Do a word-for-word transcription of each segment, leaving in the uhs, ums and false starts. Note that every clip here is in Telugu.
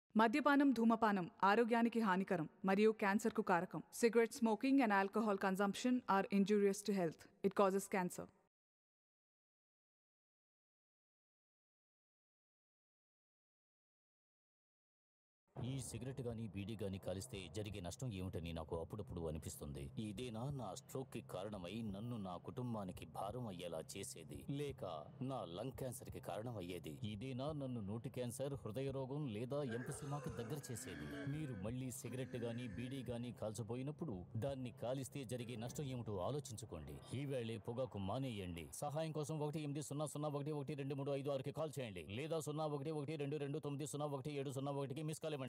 మద్యపానం ధూమపానం ఆరోగ్యానికి హానికరం మరియు క్యాన్సర్కు కారకం. Cigarette smoking and alcohol consumption are injurious to health. It causes cancer. ఈ సిగరెట్ గానీ బీడీ గానీ కాలిస్తే జరిగే నష్టం ఏమిటని నాకు అప్పుడప్పుడు అనిపిస్తుంది. ఇదేనా నా స్ట్రోక్ కి కారణమై నన్ను నా కుటుంబానికి భారం అయ్యేలా చేసేది, లేక నా లంగ్ క్యాన్సర్ కి కారణం అయ్యేది? ఇదేనా నన్ను నోటి క్యాన్సర్, హృదయ రోగం లేదా ఎంపసిమాకి దగ్గర చేసేది? మీరు మళ్ళీ సిగరెట్ గానీ బీడీ గానీ కాల్చబోయినప్పుడు దాన్ని కాలిస్తే జరిగే నష్టం ఏమిటో ఆలోచించుకోండి. ఈవేళే పొగాకు మానేయండి. సహాయం కోసం ఒకటి ఎనిమిది సున్నా సున్నా ఒకటి ఒకటి రెండు మూడు ఐదు ఆరుకి కాల్ చేయండి, లేదా సున్నా ఒకటి ఒకటి రెండు రెండు తొమ్మిది సున్నా ఒకటి ఏడు సున్నా ఒకటికి మిస్ కాల్ ఇవ్వండి.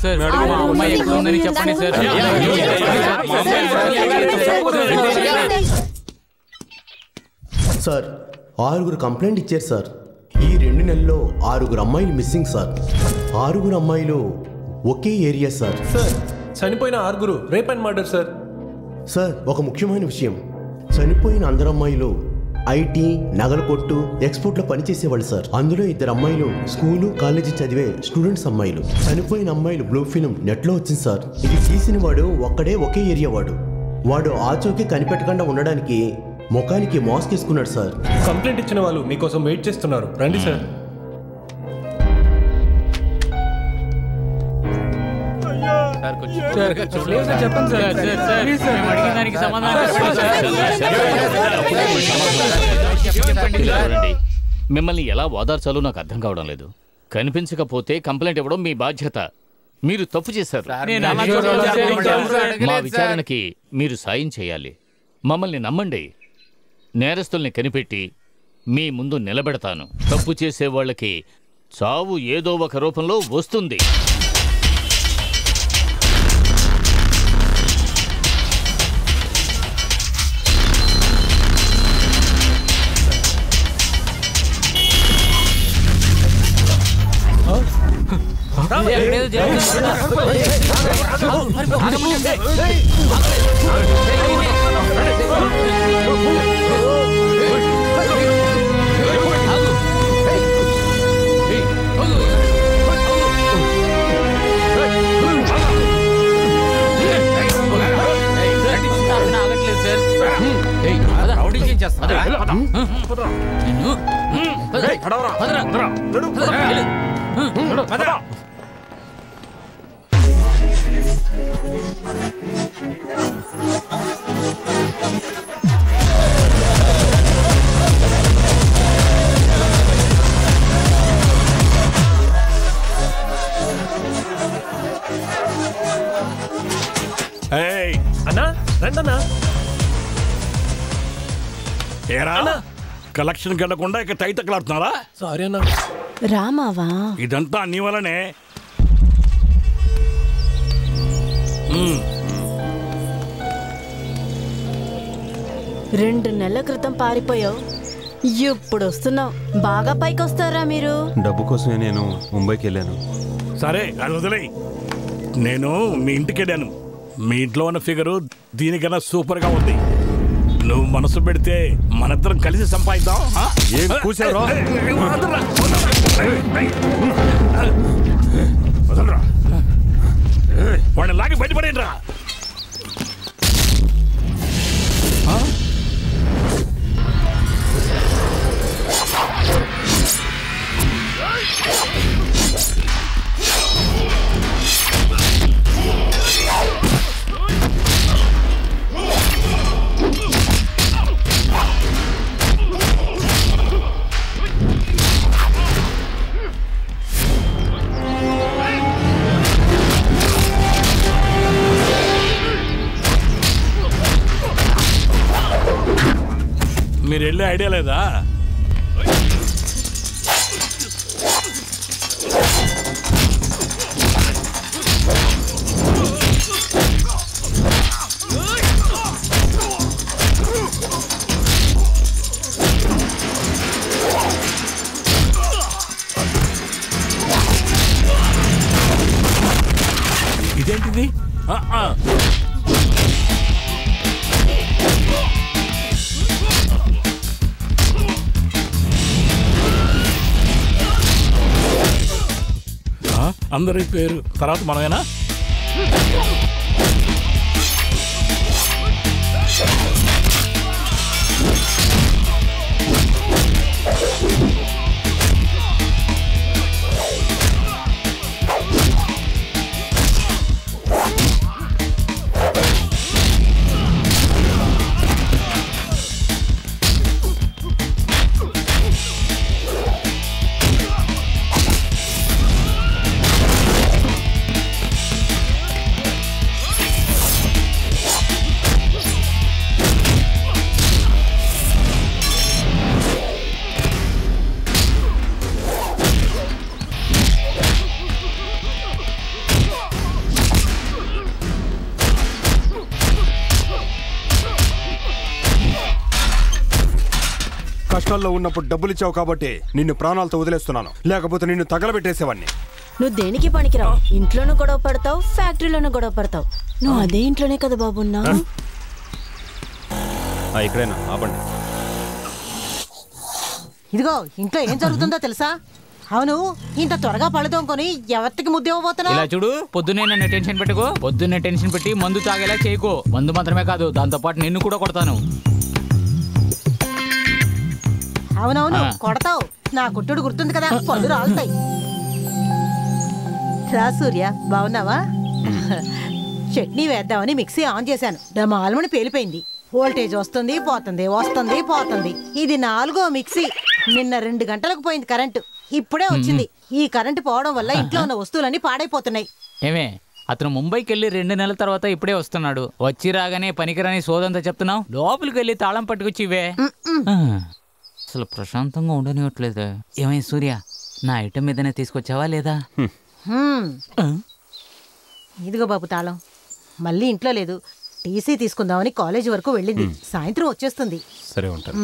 సార్ అమ్మాయి ఎక్కడ ఉందని చెప్పండి సార్. సార్ ఆరుగురు కంప్లైంట్ ఇచ్చారు సార్. ఈ రెండు నెలల్లో ఆరుగురు అమ్మాయిలు మిస్సింగ్ సార్. ఆరుగురు అమ్మాయిలు ఒకే ఏరియా సార్. సార్ చనిపోయిన ఆరుగురు rape and murder sir. Sir ఒక ముఖ్యమైన విషయం, చనిపోయిన అందరు అమ్మాయిలు ఐటీ, నగల కొట్టు, ఎక్స్పోర్ట్లో పనిచేసేవాళ్ళు సార్. అందులో ఇద్దరు అమ్మాయిలు స్కూలు కాలేజీ చదివే స్టూడెంట్స్ అమ్మాయిలు. చనిపోయిన అమ్మాయిలు బ్లూ ఫిల్మ్ నెట్లో వచ్చింది సార్. ఇది తీసిన వాడు ఒక్కడే ఒకే ఏరియా వాడు. వాడు ఆచూకీ కనిపెట్టకుండా ఉండడానికి ముఖానికి మాస్క్ వేసుకున్నాడు సార్. కంప్లైంట్ ఇచ్చిన వాళ్ళు మీకోసం వెయిట్ చేస్తున్నారు, రండి సార్. మిమ్మల్ని ఎలా ఓదార్చాలో నాకు అర్థం కావడం లేదు. కనిపించకపోతే కంప్లైంట్ ఇవ్వడం మీ బాధ్యత. మీరు తప్పు చేశారు. మా విచారణకి మీరు సాయం చేయాలి. మమ్మల్ని నమ్మండి. నేరస్తుల్ని కనిపెట్టి మీ ముందు నిలబెడతాను. తప్పు చేసే వాళ్ళకి చావు ఏదో ఒక రూపంలో వస్తుంది. అన్నా రండన్నా. ఏరా కలెక్షన్ గెలకుండా ఇక తైతక్కలాడుతున్నారా? సారీ అన్నా. రామావా ఇదంతా నీ వల్లనే. రెండు నెలల క్రితం పారిపోయావు, ఇప్పుడు వస్తున్నావు. బాగా పైకి వస్తారా మీరు? డబ్బు కోసమే నేను ముంబైకి వెళ్ళాను. సరే అది వదిలే. నేను మీ ఇంటికి వెళ్ళాను. మీ ఇంట్లో ఉన్న ఫిగరు దీనికన్నా సూపర్ గా ఉంది. నువ్వు మనసు పెడితే మనిద్దరం కలిసి సంపాదిద్దాం. ఏం కూర్చోరా? వాడిని లాగి బయటపడేయండి రా. మీరు వెళ్ళే ఐడియా లేదా? ఇదేంటిది? అందరి పేరు తర్వాత మనమేనా? కష్టాల్లో ఉన్నప్పుడు డబ్బులు ఇచ్చావు కాబట్టి నిన్ను ప్రాణాలతో వదిలేస్తున్నాను, లేకపోతే నిన్ను తగలబెట్టేసేవాడిని. నువ్వు దేనికి పనికిరావు. ఇంట్లోనూ గొడవ పడతావు, ఫ్యాక్టరీలోనూ గొడవ పడతావు. నువ్వు అదే ఇంట్లోనే కదా బాబు ఉన్నావు. ఇక్కడేనా ఆపండి. ఇదిగో ఇంట్లో ఏం జరుగుతుందో తెలుసా? అవును, ఇంత త్వరగా పళ్ళదోంకొని ఎవరికి ముద్ద ఇవ్వబోతున్నా? ఇలా చూడు, పొద్దున్నే నన్ను టెన్షన్ పెట్టుకో. పొద్దున్నే టెన్షన్ పెట్టి మందు తాగేలా చేయకో. మందు మాత్రమే కాదు, దాంతో పాటు నిన్ను కూడా కొడతాను. అవునవును కొడతావు. నా కుట్టుడు గుర్తుంది కదా, పళ్ళు రాలుతాయి. రా సూర్య, బాగున్నావా? చట్నీ వేద్దామని మిక్సీ ఆన్ చేశాను. డమాల్మని పేలిపోయింది. వోల్టేజ్ వస్తుంది పోతుంది, వస్తుంది పోతుంది. ఇది నాలుగో మిక్సీ. నిన్న రెండు గంటలకు పోయింది కరెంటు, ఇప్పుడే వచ్చింది. ఈ కరెంటు పోవడం వల్ల ఇంట్లో ఉన్న వస్తువులన్నీ పాడైపోతున్నాయి. ఏమే, అతను ముంబైకి వెళ్ళి రెండు నెలల తర్వాత ఇప్పుడే వస్తున్నాడు. వచ్చి రాగానే పనికిరాని సోదంతా చెప్తున్నావు. లోపలికి వెళ్ళి తాళం పట్టుకొచ్చి ఇవే. అసలు ప్రశాంతంగా ఉండనివ్వట్లేదు. ఏమై సూర్య, నా ఐటమ్ మీదనే తీసుకొచ్చావా లేదా? ఇదిగో బాబు తాళం. మళ్ళీ ఇంట్లో లేదు. టీసీ తీసుకుందామని కాలేజీ వరకు వెళ్ళింది. సాయంత్రం వచ్చేస్తుంది. సరే ఉంటాను.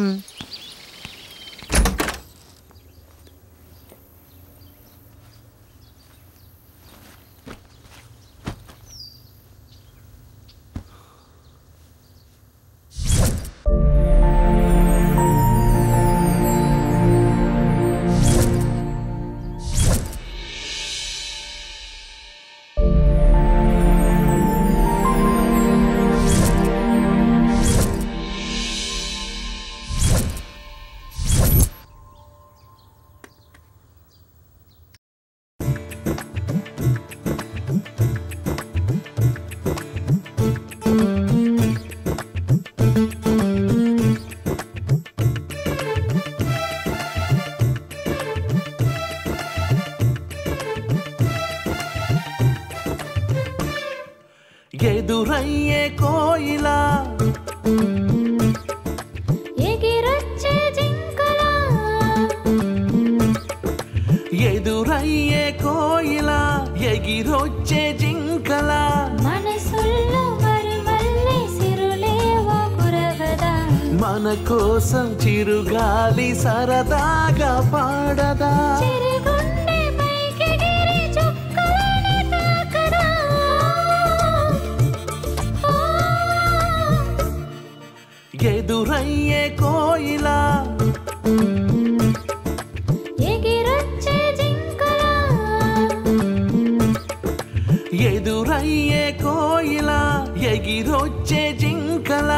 ఎదురయ్యే కోయిలా, ఎగిరొచ్చే జింకలా, ఎదురయ్యే కోయిలా, ఎగిరొచ్చే జింకలా, మనసుల్లో మరిమల్లె సిరులేవో కురవదా, మన కోసం చిరుగాలి సరదాగా పాడదా, చిరుగుండె పైకెగిరి చుక్కలని తాకదా. ఎదురయ్యే కోయిలా, ఎగిరొచ్చే జింకలా, ఎదురయ్యే కోయిలా, ఎగిరొచ్చే జింకలా.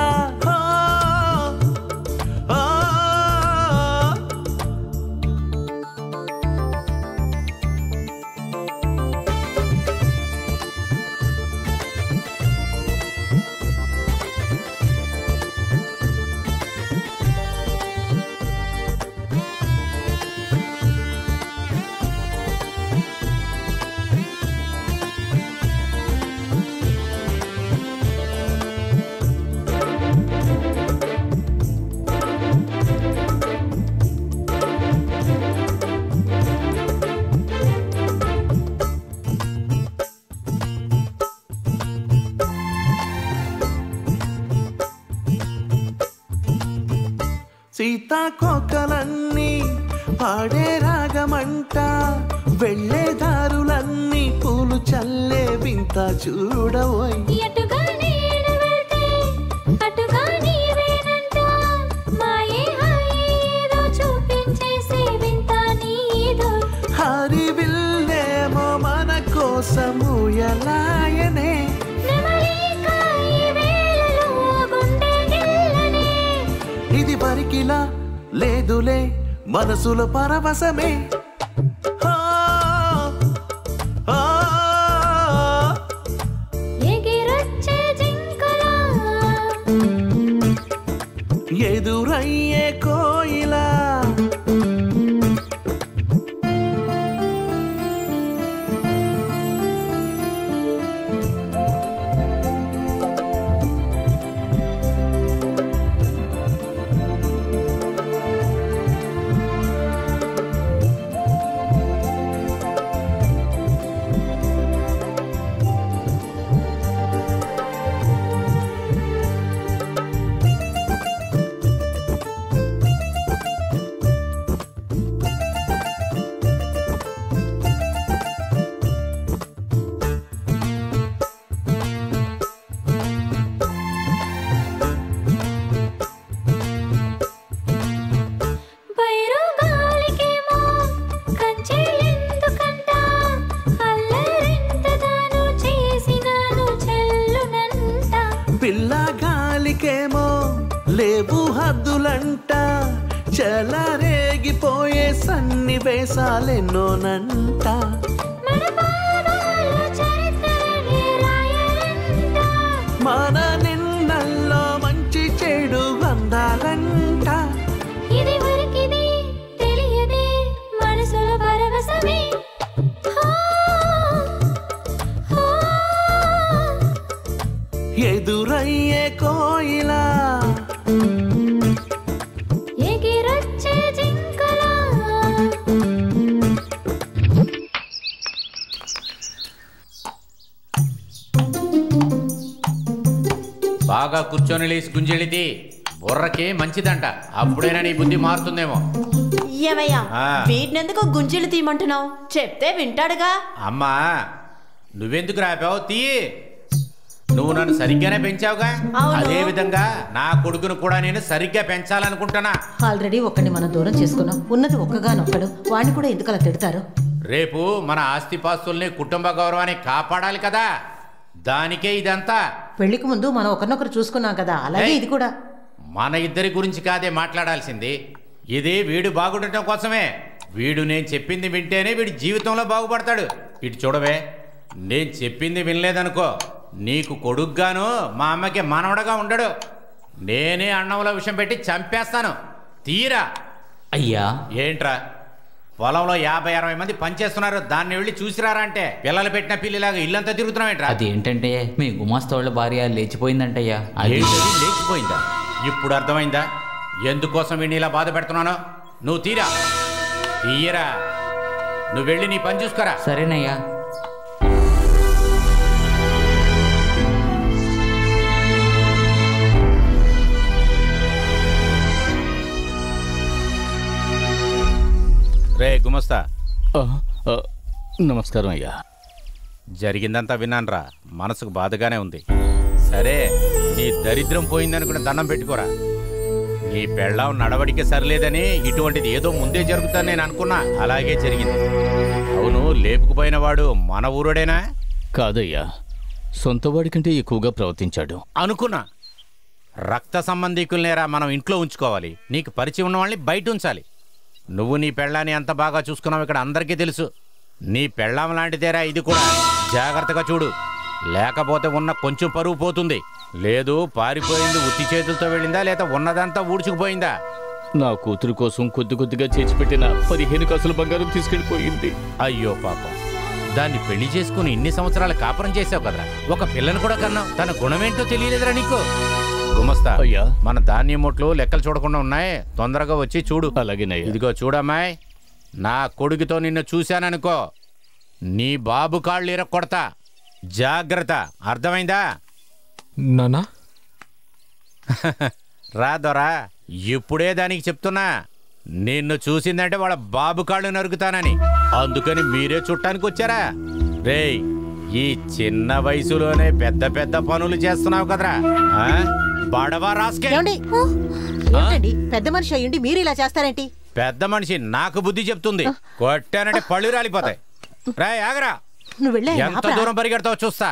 సీతాకోకలన్నీ పాడే రాగమంట, వెళ్ళే దారులన్నీ పూలు చల్లే వింత చూడవోయ్. ఎటుగా నేను వెళ్తే అటుగా నీవేనంట, మాయే హాయేదో చూపించేసే వింత నీదో. హరివిల్లేమో మన కోసము ఎలాయనే, ఇది పరికిలా లేదులే మనసులో పరవశమే. ఎగిరొచ్చే జింకలా, ఎదురయ్యే కోయిలా. పిల్ల గాలికేమో లేవు హద్దులంట చెలరేగిపోయే సన్నివేశాలెన్నోనంట మన నిన్నల్లో మంచి చెడు అందాలంట ఎదురయ్యే కోయిలా బాగా కూర్చొని లేచి గుంజెళితి బుర్రకి మంచిదంట. అప్పుడైనా నీ బుద్ధి మారుతుందేమో. ఏమయ్యా వీటినెందుకు గుంజీలు తీయమంటున్నావు? చెప్తే వింటాడుగా. అమ్మా నువ్వెందుకు రాపావు? తీయి. నువ్వు నన్ను సరిగ్గానే పెంచావుగా, అదే విధంగా నా కొడుకును కూడా నేను సరిగ్గా పెంచాలనుకుంటున్నా. ఆల్రెడీ ఒక్కడిని మనం దూరం చేసుకున్నాం. ఉన్నది ఒక్కగానొక్కడు, వాడిని కూడా ఎందుకు అలా తిడతారు? రేపు మన ఆస్తిపాస్తుల్ని కుటుంబ గౌరవాన్ని కాపాడాలి కదా, దానికే ఇదంతా. పెళ్లికి ముందు మనం ఒకరినొకరు చూసుకున్నాం కదా, అలాగే ఇది కూడా. మన ఇద్దరి గురించి కాదే మాట్లాడాల్సింది, ఇది వీడు బాగుండటం కోసమే. వీడు నేను చెప్పింది వింటేనే వీడి జీవితంలో బాగుపడతాడు. ఇటు చూడవే, నేను చెప్పింది వినలేదనుకో, నీకు కొడుగ్గాను మా అమ్మకి మనవడగా ఉండడు. నేనే అన్నంలో విషయం పెట్టి చంపేస్తాను. తీరా. అయ్యా ఏంట్రా, పొలంలో యాభై అరవై మంది పనిచేస్తున్నారు, దాన్ని వెళ్ళి చూసిరారా అంటే పిల్లలు పెట్టిన పిల్లిలాగా ఇల్లంతా తిరుగుతున్నావు ఏంట్రా? అదేంటంటే మీ గుమాస్తా వాళ్ళ భార్య లేచిపోయిందంటయ్యా. ఏంటది లేచిపోయిందా? ఇప్పుడు అర్థమైందా ఎందుకోసం వీడిని ఇలా బాధ పెడుతున్నాను? నువ్వు తీరా, తీయరా. నువ్వు వెళ్ళి నీ పని చూసుకోరా. సరేనయ్యా. రే గుమస్తా. నమస్కారం అయ్యా. జరిగిందంతా విన్నానురా, మనసుకు బాధగానే ఉంది. సరే, నీ దరిద్రం పోయిందనుకుని దండం పెట్టుకోరా. నీ పెళ్ళాం నడవడికే సరిలేదని ఇటువంటిది ఏదో ముందే జరుగుతుందని నేను అనుకున్నా, అలాగే జరిగింది. అవును, లేపుకుపోయిన వాడు మన ఊరుడేనా? కాదయ్యా, సొంత వాడి కంటే ఎక్కువగా ప్రవర్తించాడు. అనుకున్నా. రక్త సంబంధికులనేరా మనం ఇంట్లో ఉంచుకోవాలి, నీకు పరిచయం ఉన్న వాళ్ళని బయట ఉంచాలి. నువ్వు నీ పెళ్ళాన్ని ఎంత బాగా చూసుకున్నావు ఇక్కడ అందరికీ తెలుసు. నీ పెళ్ళాం లాంటిదేరా ఇది కూడా, జాగ్రత్తగా చూడు, లేకపోతే ఉన్న కొంచెం పరువు పోతుంది. లేదు పారిపోయింది, ఉత్తి చేతులతో వెళ్ళిందా లేదా ఉన్నదంతా ఊడ్చుకుపోయిందా? నా కూతురు కోసం కొద్ది కొద్దిగా చేర్చిపెట్టిన పదిహేను కాసుల బంగారం తీసుకెళ్ళిపోయింది. అయ్యో పాపం, దాన్ని పెళ్లి చేసుకుని ఇన్ని సంవత్సరాలు కాపురం చేసావు కదరా, ఒక పిల్లని కూడా కన్నావు, తన గుణమేంటో తెలియలేదురా నీకు? గుమస్తా అయ్యా, మన ధాన్యం ముట్లు లెక్కలు చూడకుండా ఉన్నాయి, తొందరగా వచ్చి చూడు. అలాగేనయ్యా. ఇదిగో చూడమ్మాయ్, నా కొడుకుతో నిన్ను చూశాననుకో, నీ బాబు కాళ్ళు ఇరక్కొడతా, జాగ్రత్త, అర్థమైందా? నానా రాదోరా, ఇప్పుడే దానికి చెప్తున్నా, నిన్ను చూసిందంటే వాళ్ళ బాబు కాళ్ళు నరుకుతానని. అందుకని మీరే చుట్టానికి వచ్చారా? రేయ్, ఈ చిన్న వయసులోనే పెద్ద పెద్ద పనులు చేస్తున్నావు కదరా, బడవా రాస్కే. ఏంటండి పెద్ద మనిషి అయ్యుండి మీరు ఇలా చేస్తారేంటి? పెద్ద మనిషి నాకు బుద్ధి చెప్తుంది, కొట్టానంటే పళ్ళు రాలిపోతాయి. రాయ్ ఆగరా, నువ్వు వెళ్ళే ఎంత దూరం పరిగెడతావు చూస్తా.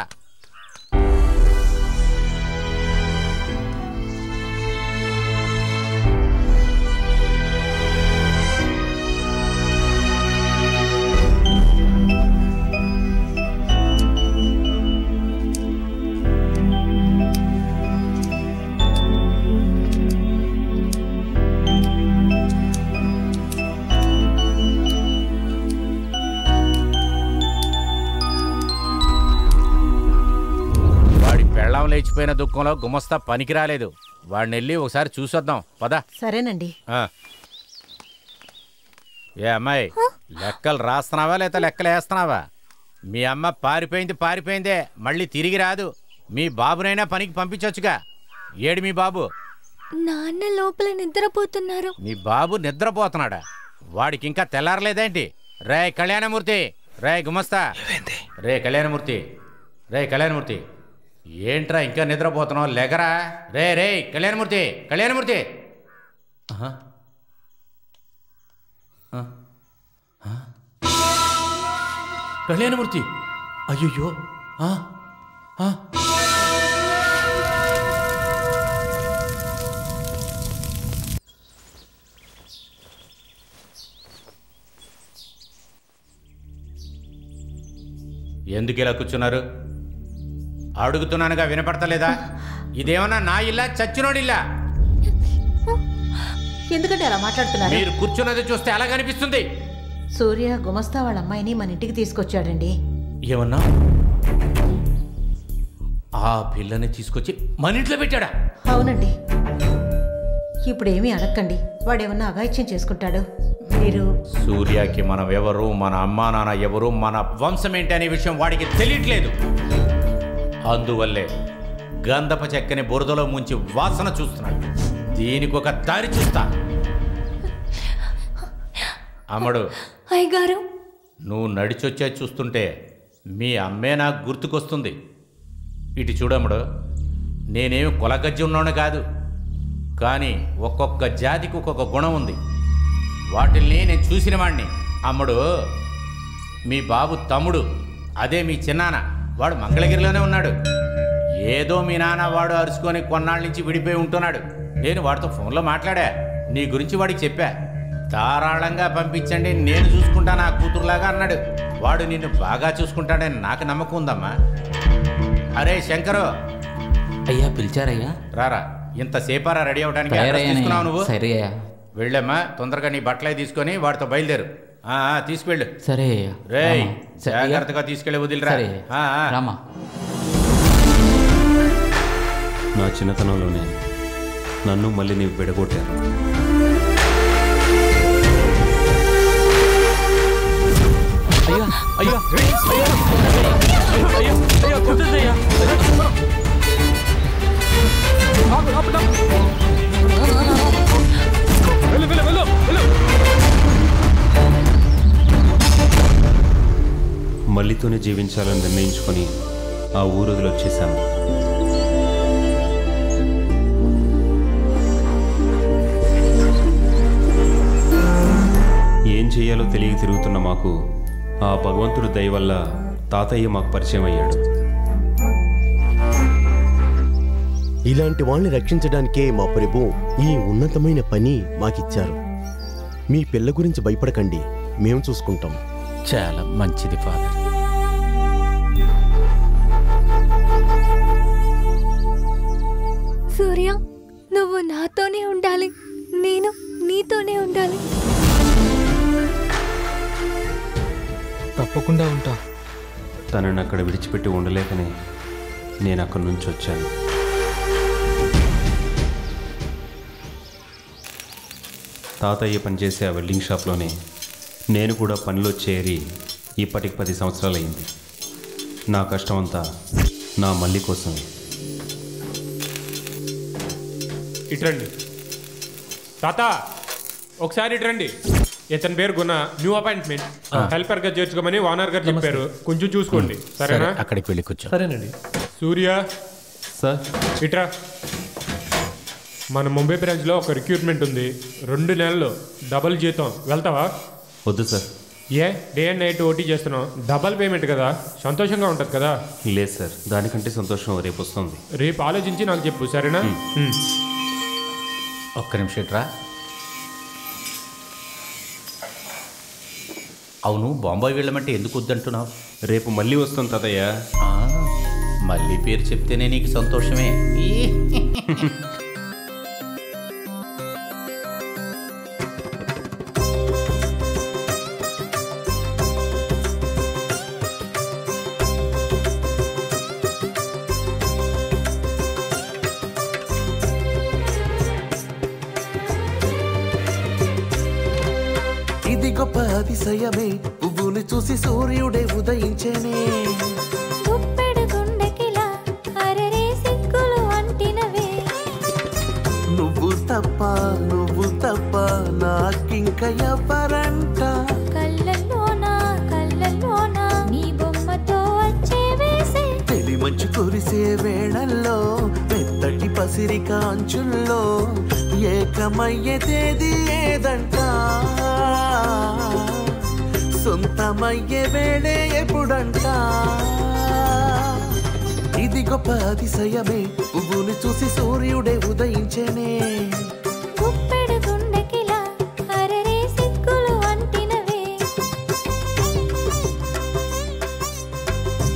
లేచిపోయిన దుఃఖంలో గుమస్తా పనికి రాలేదు, వాడిని వెళ్ళి ఒకసారి చూసొద్దాం పద. సరేనండి. ఏ అమ్మాయి, లెక్కలు రాస్తున్నావా లేదా లెక్కలు వేస్తున్నావా? మీ అమ్మ పారిపోయింది పారిపోయిందే, మళ్ళీ తిరిగి రాదు. మీ బాబునైనా పనికి పంపించొచ్చుగా. ఏడు మీ బాబు? నాన్న లోపల నిద్రపోతున్నారు. మీ బాబు నిద్రపోతున్నాడా? వాడికి ఇంకా తెల్లారలేదేంటి? రే కళ్యాణమూర్తి, రే గుమస్తా, రే కళ్యాణమూర్తి, రే కళ్యాణమూర్తి, ఏంట్రా ఇంకా నిద్రపోతున్నావు? లెగరా. రే రే కళ్యాణమూర్తి, కళ్యాణమూర్తి. కళ్యాణమూర్తి, అయ్యో ఎందుకు ఇలా కూర్చున్నారు? అడుగుతున్నానుగా, వినపడతలేదా? ఇదేమన్నా నా ఇల్లా చచ్చినోడిల్లా? ఎందుకంటే అలా మాట్లాడుతున్నారు? మీరు కూర్చున్నది చూస్తే ఎలా కనిపిస్తుంది? సూర్య గుమస్తా వాళ్ళ అమ్మాయిని మన ఇంటికి తీసుకొచ్చాడండి. ఏమన్నా? ఆ పిల్లని తీసుకొచ్చి మన ఇంట్లో పెట్టాడా? అవునండి. ఇప్పుడేమీ అడగండి, వాడేమన్నా అఘాయిత్యం చేసుకుంటాడు. మీరు సూర్యకి మనం ఎవరు, మన అమ్మా నాన్న ఎవరు, మన వంశం ఏంటి అనే విషయం వాడికి తెలియట్లేదు. అందువల్లే గంధప చెక్కని బురదలో ముంచి వాసన చూస్తున్నాడు. దీనికి ఒక దారి చూస్తా. అమ్మడు, అయ్యగారు, నువ్వు నడిచొచ్చే చూస్తుంటే మీ అమ్మే నాకు గుర్తుకొస్తుంది. ఇటు చూడమ్మడు, నేనేమి కులగజ్జి ఉన్నాను కాదు, కానీ ఒక్కొక్క జాతికి ఒక్కొక్క గుణం ఉంది. వాటిల్ని నేను చూసిన వాడిని. అమ్మడు, మీ బాబు తమ్ముడు, అదే మీ చిన్నాన్న, వాడు మంగళగిరిలోనే ఉన్నాడు. ఏదో మీ నాన్న వాడు అరుచుకొని కొన్నాళ్ళ నుంచి విడిపోయి ఉంటున్నాడు. నేను వాడితో ఫోన్లో మాట్లాడా, నీ గురించి వాడికి చెప్పా. ధారాళంగా పంపించండి, నేను చూసుకుంటా నా కూతురులాగా అన్నాడు. వాడు నిన్ను బాగా చూసుకుంటాడని నాకు నమ్మకం ఉందమ్మా. అరే శంకరు. అయ్యా పిలిచారయ్యా? రారా, ఇంతసేపారా రెడీ అవడానికి? తీసుకున్నావు నువ్వు? వెళ్ళమ్మా, తొందరగా నీ బట్టలే తీసుకొని వాడితో బయలుదేరు. తీసుకువెళ్ళు. సరే. రే, జాగ్రత్తగా తీసుకెళ్ళి వదిలిరా. రామా. నా చిన్నతనంలోనే నన్ను మళ్ళీ నీవు విడగొట్టారు. అయ్యా అయ్యా అయ్యా కుట్టదయ్యా. మళ్ళీతోనే జీవించాలని నిర్ణయించుకొని ఆ ఊరొదిలి వచ్చేసాను. ఏం చేయాలో తెలియ తిరుగుతున్న మాకు ఆ భగవంతుడి దయ వల్ల తాతయ్య మాకు పరిచయం అయ్యాడు. ఇలాంటి వాళ్ళని రక్షించడానికే మా ప్రభు ఈ ఉన్నతమైన పని మాకిచ్చారు. మీ పిల్ల గురించి భయపడకండి, మేము చూసుకుంటాం. చాలా మంచిది ఫాదర్. సూర్య, నువ్వు నాతోనే ఉండాలి, నేను నీతోనే ఉండాలి. తప్పకుండా ఉంటా. తనని అక్కడ విడిచిపెట్టి ఉండలేకనే నేను అక్కడి నుంచి వచ్చాను. తాతయ్య పనిచేసే ఆ వెల్డింగ్ షాప్లోనే నేను కూడా పనిలో చేరి ఇప్పటికి పది సంవత్సరాలైంది. నా కష్టం అంతా నా మల్లి కోసమే. ఇట్రండి తాత, ఒకసారి ఇట్రండి. ఇతని పేరు గుణ, న్యూ అపాయింట్మెంట్. హెల్పర్ గా చేర్చుకోమని ఓనర్ గారు చెప్పారు. కొంచెం చూసుకోండి, సరేనా? అక్కడికి వెళ్ళి కూర్చో. సరేనండి. సూర్య సార్, ఇట్రా. మన ముంబై బ్రాంచ్లో ఒక రిక్రూట్మెంట్ ఉంది, రెండు నెలలు డబల్ జీతం. వెళ్తావా? వద్దు సార్. ఏ డే అండ్ నైట్ ఓటీ చేస్తున్నావు, డబల్ పేమెంట్ కదా, సంతోషంగా ఉంటుంది కదా? లేదు సార్, దానికంటే సంతోషం రేపు వస్తుంది. రేపు ఆలోచించి నాకు చెప్పు, సరేనా? ఒక్క నిమిషం ఇట్రా. అవును, బాంబాయి వెళ్ళమంటే ఎందుకు వద్దంటున్నావు? రేపు మళ్ళీ వస్తాం తాతయ్య. మళ్ళీ పేరు చెప్తేనే నీకు సంతోషమే. ఇది గొప్ప అతిశయమే, పువ్వుని చూసి సూర్యుడే ఉదయించేనే. నువ్వు తప్ప నువ్వు తప్ప నాకింక ఎవరంట. కళ్ళల్లోనా కళ్ళల్లోనా నీ బొమ్మతో వచ్చే వేసే తెలి మంచు కురిసే వేళల్లో పెద్దటి పసిరి కాంచుల్లో ఏకమయ్యే తేదీ ఏదంట. సొంతమయ్యే వేళే ఎప్పుడంట. ఇది గొప్ప అతిశయమే, పువ్వుని చూసి సూర్యుడే ఉదయించేనే. గుప్పెడు గుండెకిలా అరరే సిక్కులు అంటినవే.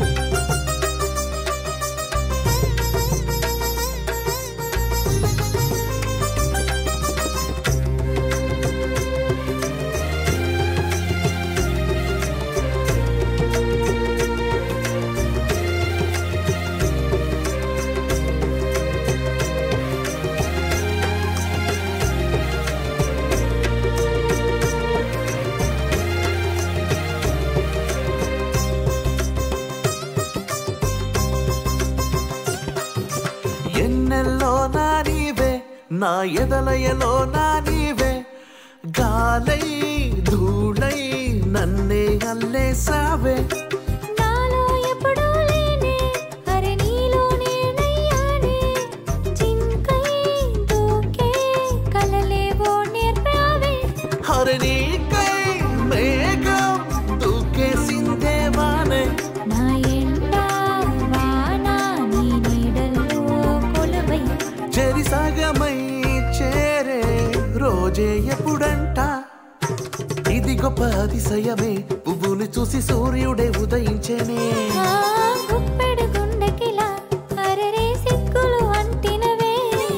ఎన్నెల్లో నా నీవే నా ఎదలయలో నా నీవే గాలై ధూళై నన్నే అల్లేసావే నాలో ఎప్పుడూ లేనే అరే నీలో నేనయ్యానే జింకై దూకే కలలేవో నేర్పావే అరే నీకై మేఘం దూకేసిందే వానే నా ఎండా వాన నీ నీడల్లో కొలువై చెరి సగమై చేరే రోజే ఎప్పుడంట ఇది గొప్ప అతిశయమే పువ్వుని చూసి సూర్యుడే ఉదయించేనే ఆ గుప్పెడు గుండెకిలా అరరే సిక్కులు అంటినవే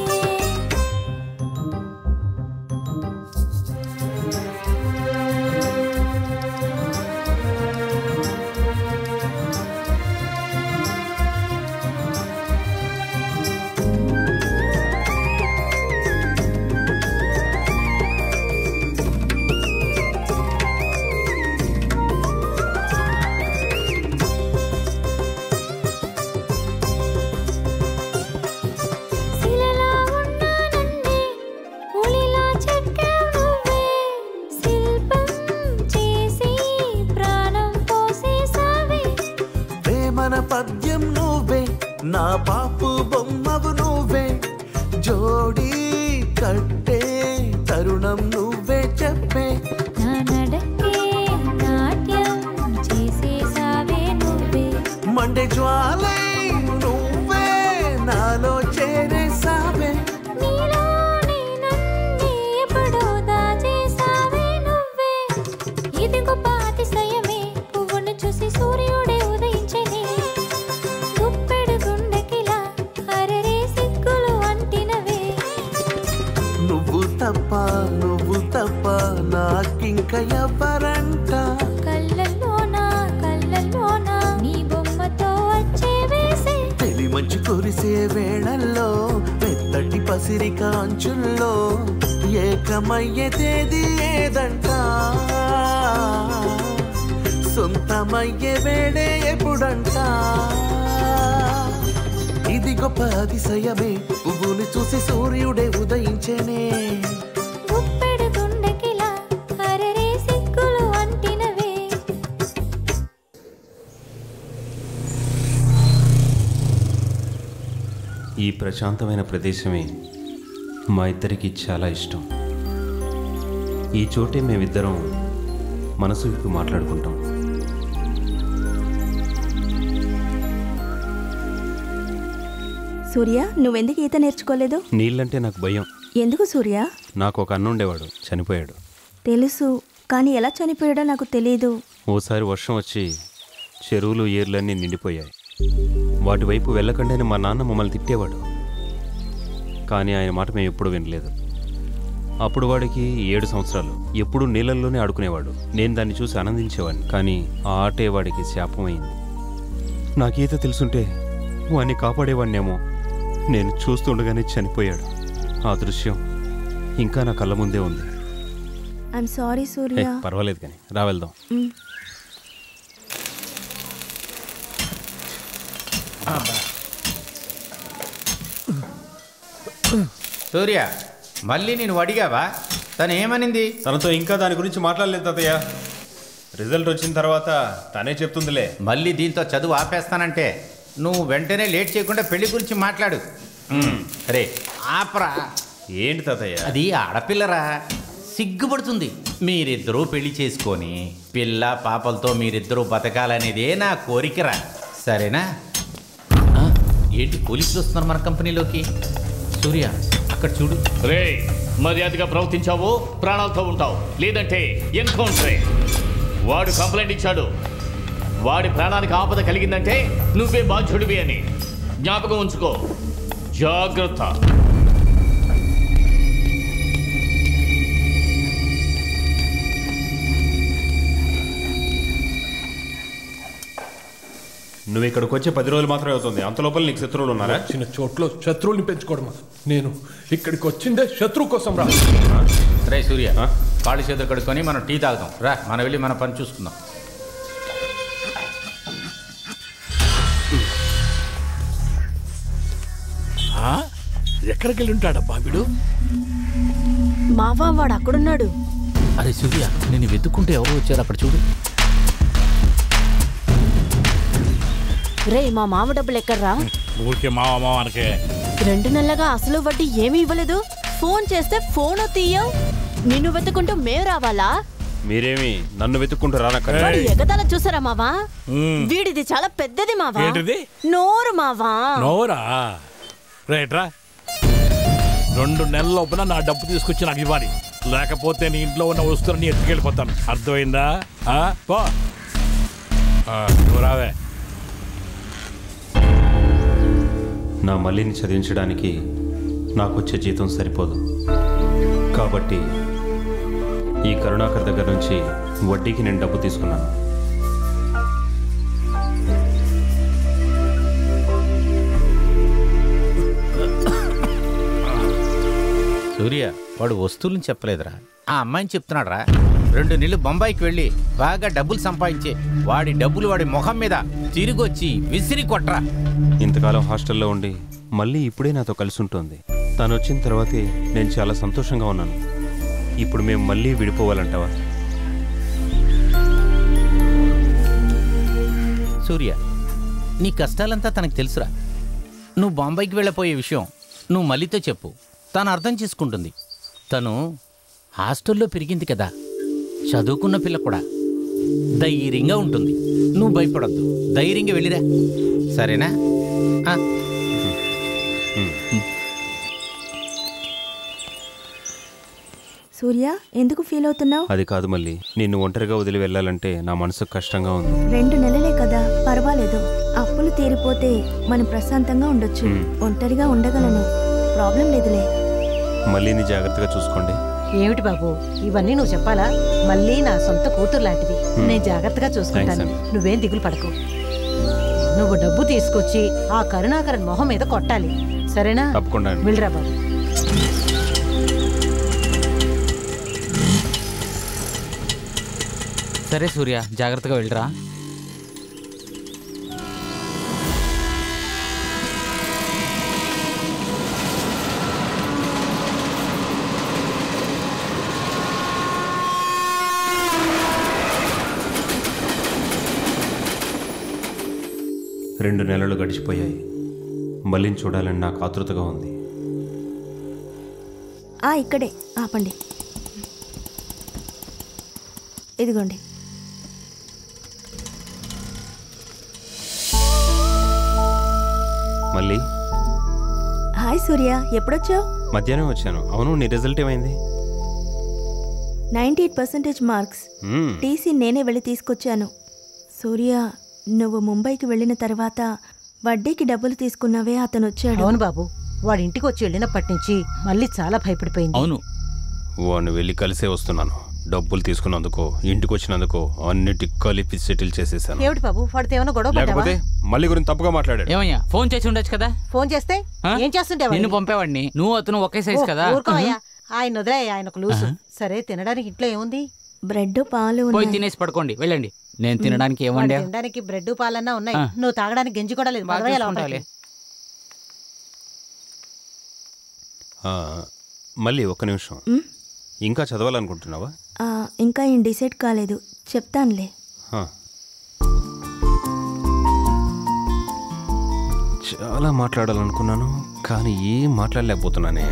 శిలలా ఉన్న నన్నే ఉలిలా చెక్కావు నువ్వే శిల్పం చేసి ప్రాణం పోసేసావే ప్రేమన పద్యం నువ్వే నా పాపు బొమ్మవు నువ్వే జోడీ కట్టే తరుణం నువ్వే చెప్పే నా నడకే నాట్యం చేసేసావే నువ్వే మండే జ్వాలై నువ్వే నాలో చేరేసావే నీలోనే నన్నే ఎప్పుడో దాచేసావే నువ్వే ఇది గొప్ప అతిశయమే పువ్వును చూసి సూర్యుడే ఉదయించెనే గుప్పెడు గుండెకిలా అరరే సిక్కులు అంటినవే నువ్వు తప్ప నువ్వు తప్ప నాకింక ఎవ్వరంట కళ్ళల్లోనా కళ్ళల్లోనా నీ బొమ్మతో వచ్చే వేసే తెలి మంచు కురిసే వేళల్లో మెత్తటి పసిరిక అంచుల్లో ఏకమయ్యే తేదీ ఏదంట సొంతమయ్యే వేడే ఎప్పుడంట ఇది గొప్ప అతిశయమే పువ్వుని చూసి సూర్యుడే ఉదయించేనే గుప్పెడు గుండెకిలా అరరే సిక్కులు అంటినవే ఈ ప్రశాంతమైన ప్రదేశమే మా ఇద్దరికి చాలా ఇష్టం. ఈ చోటే మేమిద్దరం మనసు విప్పి మాట్లాడుకుంటాం. సూర్య నువ్వెందుకు ఈత నేర్చుకోలేదు? నీళ్ళంటే నాకు భయం. ఎందుకు సూర్య? నాకు ఒక అన్న ఉండేవాడు, చనిపోయాడు. తెలుసు, కానీ ఎలా చనిపోయాడో నాకు తెలియదు. ఓసారి వర్షం వచ్చి చెరువులు ఏర్లన్నీ నిండిపోయాయి. వాటి వైపు వెళ్ళకండేని మా నాన్న మమ్మల్ని తిట్టేవాడు. కానీ ఆయన మాట మేము ఎప్పుడూ వినలేదు. అప్పుడు వాడికి ఏడు సంవత్సరాలు. ఎప్పుడూ నీళ్ళల్లోనే ఆడుకునేవాడు. నేను దాన్ని చూసి ఆనందించేవాడిని. కానీ ఆ ఆటే వాడికి శాపమైంది. నాకు ఈత తెలుసుంటే వాడిని కాపాడేవాడినేమో. నేను చూస్తుండగానే చనిపోయాడు. ఆ దృశ్యం ఇంకా నా కళ్ళ ముందే ఉంది. ఐఎమ్ సారీ సూర్య. ఏ, పర్వాలేదు కానీ రా వెళ్దాం. మ్. సూర్య మళ్ళీ నేను అడిగావా? తను ఏమనింది? తనతో ఇంకా దాని గురించి మాట్లాడలేదు తాతయ్య. రిజల్ట్ వచ్చిన తర్వాత తనే చెప్తుందిలే. మళ్ళీ దీంతో చదువు ఆపేస్తానంటే నువ్వు వెంటనే లేట్ చేయకుండా పెళ్లి గురించి మాట్లాడు. రే ఆపరా. ఏంటి తాతయ్య? అది ఆడపిల్లరా, సిగ్గుపడుతుంది. మీరిద్దరూ పెళ్లి చేసుకొని పిల్ల పాపలతో మీరిద్దరూ బతకాలనేదే నా కోరికరా. సరేనా? ఆ, ఏంటి పోలీసులు వస్తున్నారు మన కంపెనీలోకి? సూర్య అక్కడ చూడు. రే మర్యాదగా ప్రవర్తించావు ప్రాణాలతో ఉంటావు, లేదంటే ఎన్కౌంటరే. వాడు కంప్లైంట్ ఇచ్చాడు. వాడి ప్రాణానికి ఆపద కలిగిందంటే నువ్వే బాధ్యుడివి అని జ్ఞాపకం ఉంచుకో. జాగ్రత్త. నువ్వు ఇక్కడికి వచ్చి పది రోజులు మాత్రమే అవుతుంది. అంత లోపల నీకు శత్రువులు ఉన్నారా? చిన్న చోట్ల శత్రువుల్ని పెంచుకోవడమా? నేను ఇక్కడికి వచ్చిందే శత్రువు కోసం రా. రే సూర్య, కాళ్ళు చేతులు కడుక్కొని మనం టీ తాగుదాం రా. మనం వెళ్ళి మన పని చూసుకుందాం. ఎక్కడికి వెళ్ళి ఉంటాడబ్బా వీడు? మావా వాడు అక్కడున్నాడు. అరే సూర్య, నేను వెతుక్కుంటే ఎవరు వచ్చారు అక్కడ చూడు. రే మా మామ డబ్బులు ఎక్కడ్రా? ఊరికే మావా మావా అనకే. రెండు నెలలుగా అసలు వడ్డీ ఏమీ ఇవ్వలేదు. ఫోన్ చేస్తే ఫోన్ తీయవు. నిన్ను వెతుకుంటూ మేము రావాలా? మీరేమి నన్ను వెతుక్కుంటూ రానక్క. ఎగతాల చూసారా మావా? వీడిది చాలా పెద్దది మావా. నోరు మావా. నోరా? రైట్రా, రెండు నెలల లోపల నా డబ్బు తీసుకొచ్చి నాకు ఇవ్వాలి, లేకపోతే నీ ఇంట్లో ఉన్న వస్తువులని ఎత్తుకెళ్ళిపోతాను. అర్థమైందా? పో రావే. నా మల్లిని చదివించడానికి నాకు వచ్చే జీతం సరిపోదు. కాబట్టి ఈ కరుణాకర్ దగ్గర నుంచి వడ్డీకి నేను డబ్బు తీసుకున్నాను. సూర్య, వాడు వస్తువులను చెప్పలేదురా, ఆ అమ్మాయిని చెప్తున్నాడు రా. రెండు నెలలు బొంబాయికి వెళ్ళి బాగా డబ్బులు సంపాదించి వాడి డబ్బులు వాడి ముఖం మీద తిరిగి వచ్చి విసిరి కొట్రా. ఇంతకాలం హాస్టల్లో ఉండి మళ్ళీ ఇప్పుడే నాతో కలిసి ఉంటుంది. తను వచ్చిన తర్వాతే నేను చాలా సంతోషంగా ఉన్నాను. ఇప్పుడు మేము మళ్ళీ విడిపోవాలంటావా? సూర్య, నీ కష్టాలంతా తనకు తెలుసురా. నువ్వు బాంబేకి వెళ్ళిపోయే విషయం నువ్వు మళ్ళీతో చెప్పు, తను అర్థం చేసుకుంటుంది. తను హాస్టల్లో పెరిగింది కదా, చదువుకున్న పిల్ల కూడా ధైర్యంగా ఉంటుంది. నువ్వు భయపడద్దు, ధైర్యంగా వెళ్ళిరా, సరేనా? సూర్య, ఎందుకు ఫీల్ అవుతున్నావు? అది కాదు మళ్ళీ, నిన్ను ఒంటరిగా వదిలి వెళ్ళాలంటే నా మనసుకు కష్టంగా ఉంది. రెండు నెలలే కదా, పర్వాలేదు. అప్పులు తీరిపోతే మనం ప్రశాంతంగా ఉండొచ్చు. ఒంటరిగా ఉండగలను, ప్రాబ్లం లేదులే. మళ్ళీని జాగ్రత్తగా చూసుకోండి. ఏమిటి బాబు ఇవన్నీ నువ్వు చెప్పాలా? మళ్ళీ నా సొంత కూతురు లాంటిది, నేను జాగ్రత్తగా చూసుకుంటాను. నువ్వేం దిగులు పడకు. నువ్వు డబ్బు తీసుకొచ్చి ఆ కరుణాకరన్ మొహం మీద కొట్టాలి, సరేనా? తప్పకుండా. వెళ్ళరా బాబు. సరే సూర్య, జాగ్రత్తగా వెళ్ళరా. రెండు నెలలు గడిచిపోయాయి. మళ్ళీ చూడాలని నాకు ఆతృతగా ఉంది. ఆ ఇక్కడే ఆపండి, ఇదిగోండి. మళ్ళీ హాయ్ సూర్య, ఎప్పుడొచ్చావు? మధ్యాహ్నం వచ్చాను. అవును, నీ రిజల్ట్ ఏమైంది? Ninety eight percentage marks. TC నేనే వెళ్ళి తీసుకొచ్చాను. సూర్య, నువ్వు ముంబైకి వెళ్ళిన తర్వాత వడ్డీకి డబ్బులు తీసుకున్నావే, అతను వచ్చాడు. అవును బాబు, వాడి ఇంటికి వచ్చి వెళ్ళినప్పటి నుంచి మళ్ళీ చాలా భయపడిపోయింది. అవును, వాడిని వెళ్ళి కలిసే వస్తున్నాను. డబ్బులు తీసుకున్నందుకు, ఇంటికి వచ్చినందుకు అన్నిటి కలిపి సెటిల్ చేసేసాను. ఏమిటి బాబు, వాడితే ఏమైనా గొడవ పడ్డావా? మళ్ళీ గురించి తప్పుగా మాట్లాడాడు. ఏమయ్యా, ఫోన్ చేసి ఉండొచ్చు కదా. ఫోన్ చేస్తే ఏం చేస్తుంటావు? నిన్ను పంపేవాడిని, నువ్వు అతను ఒకే సైజ్ కదా. ఊరుకోవయ్యా, ఆయన వదిలే, ఆయనకు లూసు. సరే, తినడానికి ఇంట్లో ఏముంది? బ్రెడ్ పాలు పోయి తినేసి పడుకోండి, వెళ్ళండి. నేను తినడానికి ఏమండి? తినడానికి బ్రెడ్ పాలన్నా ఉన్నాయి, నువ్వు తాగడానికి గంజి కూడా లేదు. మళ్ళీ ఒక్క నిమిషం, ఇంకా చదవాలనుకుంటున్నావా? ఇంకా ఏం డిసైడ్ కాలేదు, చెప్తానులే. చాలా మాట్లాడాలనుకున్నాను, కానీ ఏం మాట్లాడలేకపోతున్నానే.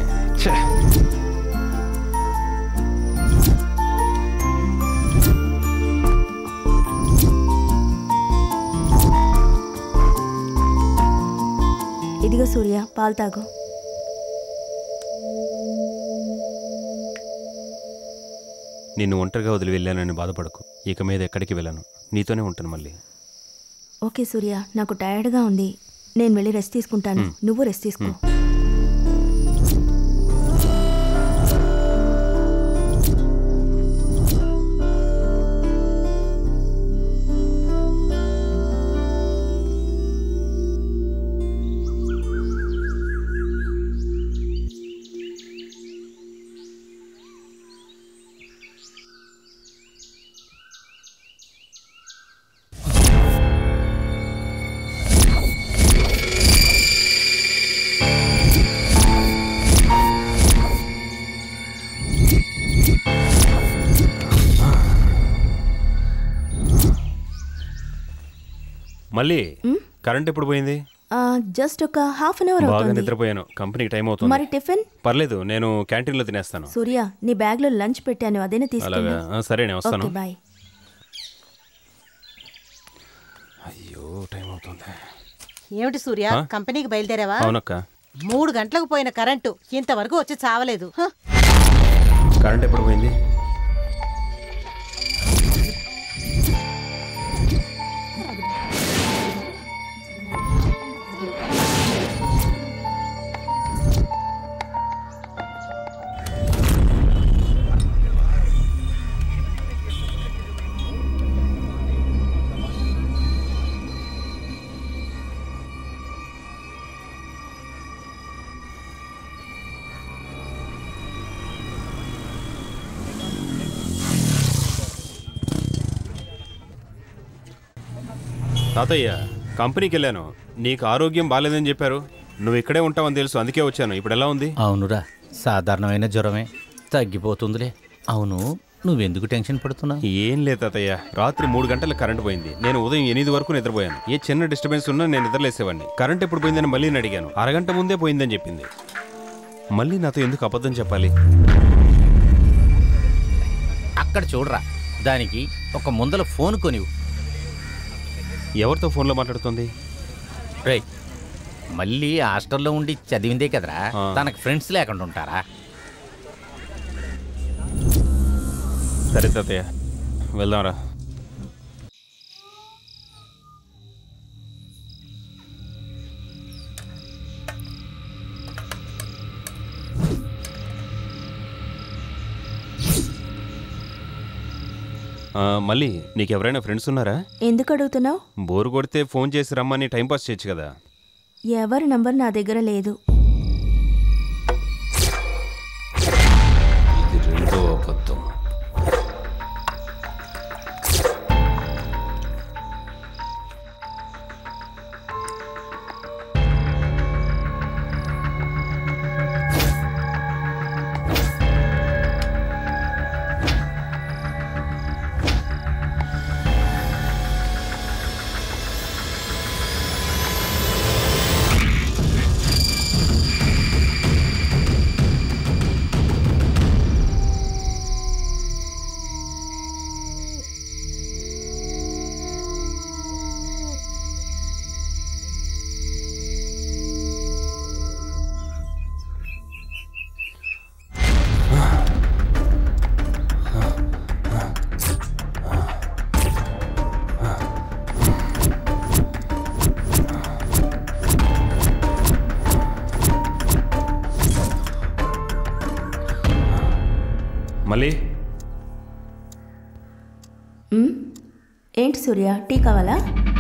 ఇదిగో సూర్య, పాలు తాగు. నిన్ను ఒంటరిగా వదిలి వెళ్ళానని బాధపడకు. ఇక మీద ఎక్కడికి వెళ్ళను, నీతోనే ఉంటాను మళ్ళీ. ఓకే సూర్య, నాకు టైర్డ్గా ఉంది, నేను వెళ్ళి రెస్ట్ తీసుకుంటాను. నువ్వు రెస్ట్ తీసుకో. మళ్ళీ కరెంట్ ఎప్పుడు పోయింది? జస్ట్ ఒక హాఫ్ అన్ అవర్ బాగా అవుతుంది. నిద్రపోయాను, కంపెనీకి టైం అవుతుంది. మరి టిఫిన్? పర్లేదు, నేను క్యాంటీన్లో తినేస్తాను. సూర్య, నీ బ్యాగ్ లో లంచ్ పెట్టాను, అదేనా తీసుకెళ్ళు. అలాగా, ఆ, సరే నేను వస్తాను. Okay, bye. అయ్యో టైం అవుతుంది. ఏమిటి సూర్య, ఆ? కంపెనీకి బయలుదేరావా? అవునక్క. మూడు గంటలకు పోయిన కరెంటు ఇంతవరకు వచ్చి చావలేదు. హ! కరెంట్ ఎప్పుడు పోయింది? తాతయ్య, కంపెనీకి వెళ్ళాను. నీకు ఆరోగ్యం బాగాలేదని చెప్పారు. నువ్వు ఇక్కడే ఉంటావని తెలుసు, అందుకే వచ్చాను. ఇప్పుడు ఎలా ఉంది? అవునురా, సాధారణమైన జ్వరమే, తగ్గిపోతుందిలే. అవును, నువ్వెందుకు టెన్షన్ పడుతున్నావు? ఏం లేదు తాతయ్య, రాత్రి మూడు గంటలకు కరెంట్ పోయింది. నేను ఉదయం ఎనిమిది వరకు నిద్రపోయాను. ఏ చిన్న డిస్టర్బెన్స్ ఉన్నా నేను నిద్రలేసేవాడిని. కరెంట్ ఎప్పుడు పోయిందని మళ్ళీ అడిగాను. అరగంట ముందే పోయిందని చెప్పింది. మళ్ళీ నాతో ఎందుకు అబద్ధం చెప్పాలి? అక్కడ చూడరా, దానికి ఒక ముందల ఫోన్ కొనివు. ఎవరితో ఫోన్లో మాట్లాడుతుంది? రే, మళ్ళీ హాస్టల్లో ఉండి చదివిందే కదరా, తనకు ఫ్రెండ్స్ లేకుండా ఉంటారా? సరే తాతయ్య, వెళ్దాంరా. మళ్ళీ నీకెవరైనా ఫ్రెండ్స్ ఉన్నారా? ఎందుకు అడుగుతున్నావు? బోరు కొడితే ఫోన్ చేసి రమ్మని టైంపాస్ చేయొచ్చు కదా. ఎవరి నంబర్ నా దగ్గర లేదు. ఇది రెండో అబద్ధం. మళ్ళీ ఏంటి సూర్య, టీ కావాలా?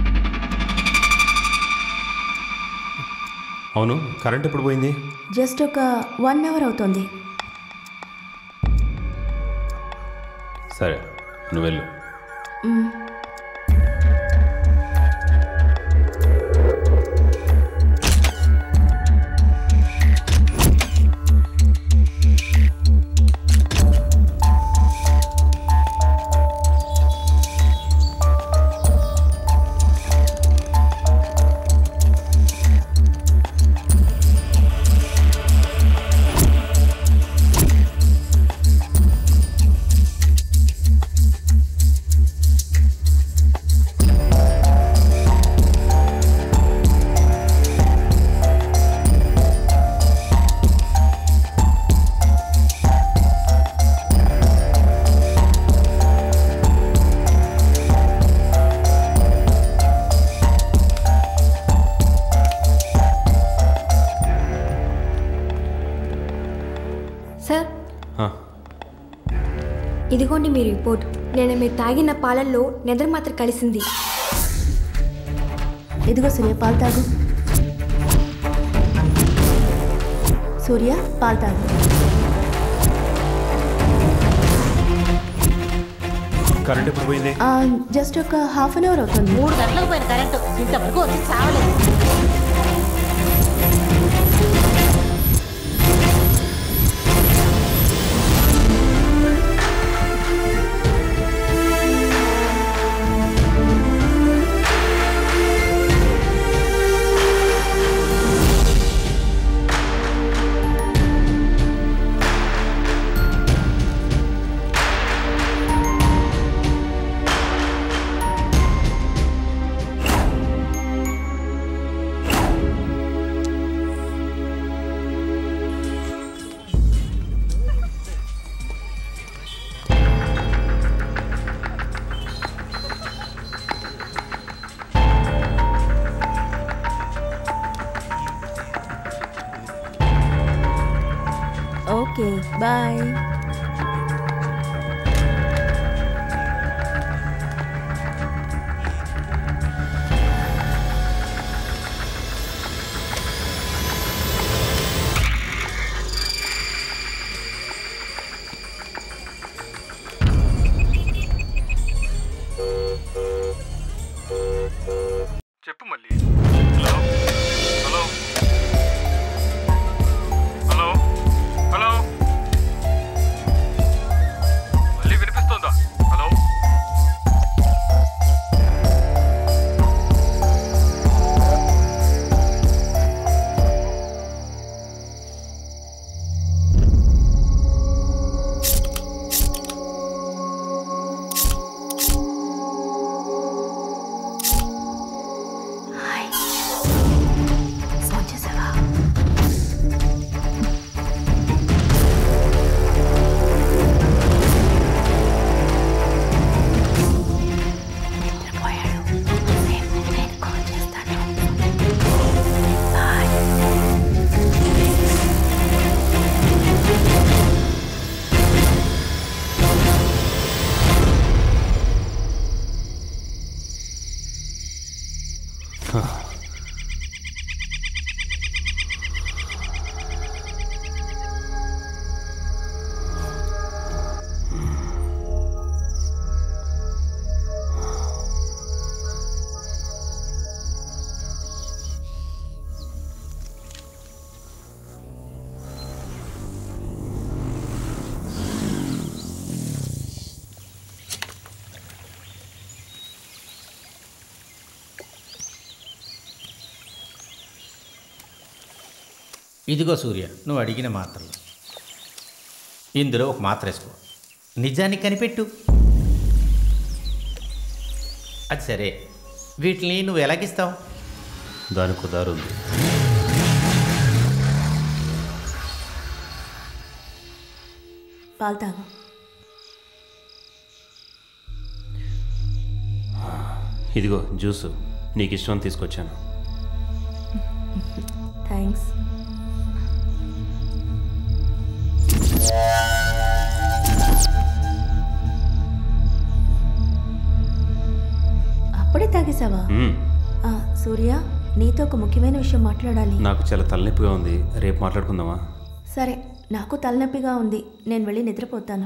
అవును, కరెంట్ ఎప్పుడు పోయింది? జస్ట్ ఒక వన్ అవర్ అవుతుంది. సరే, నువ్వు వెళ్ళు. మ్మ్. ఇదిగోండి మీ రిపోర్ట్. నేను మీరు తాగిన పాలల్లో నిద్ర మాత్రం కలిసింది. ఇదిగో సూర్య, పాలు తాగు. సూర్య, పాలు తాగు. కరెంట్ ఎప్పుడు పోయింది? జస్ట్ ఒక హాఫ్ అన్ అవర్ అవుతుంది. మూడు గంటలకు పోయిన కరెంటు ఇంతవరకు వచ్చి చావలేదు. Okay bye. చెప్పు మళ్ళీ. హలో హలో హలో హలో మళ్ళీ వినిపిస్తోందా? హలో ఇదిగో సూర్య, నువ్వు అడిగిన మాత్రలు. ఇందులో ఒక మాత్ర వేసుకో. నిజాన్ని కనిపెట్టు. అది సరే, వీటిని నువ్వు ఎలాగిస్తావు? దానికి దారి ఉంది. పాలు తాగు. ఇదిగో జ్యూసు, నీకు ఇష్టం తీసుకొచ్చాను. థ్యాంక్స్. అప్పుడే తాగేసావా? ఆ, సూర్య, నీతో ఒక ముఖ్యమైన విషయం మాట్లాడాలి. నాకు చాలా తలనొప్పిగా ఉంది, రేపు మాట్లాడుకుందామా? సరే, నాకు తలనొప్పిగా ఉంది, నేను వెళ్ళి నిద్రపోతాను.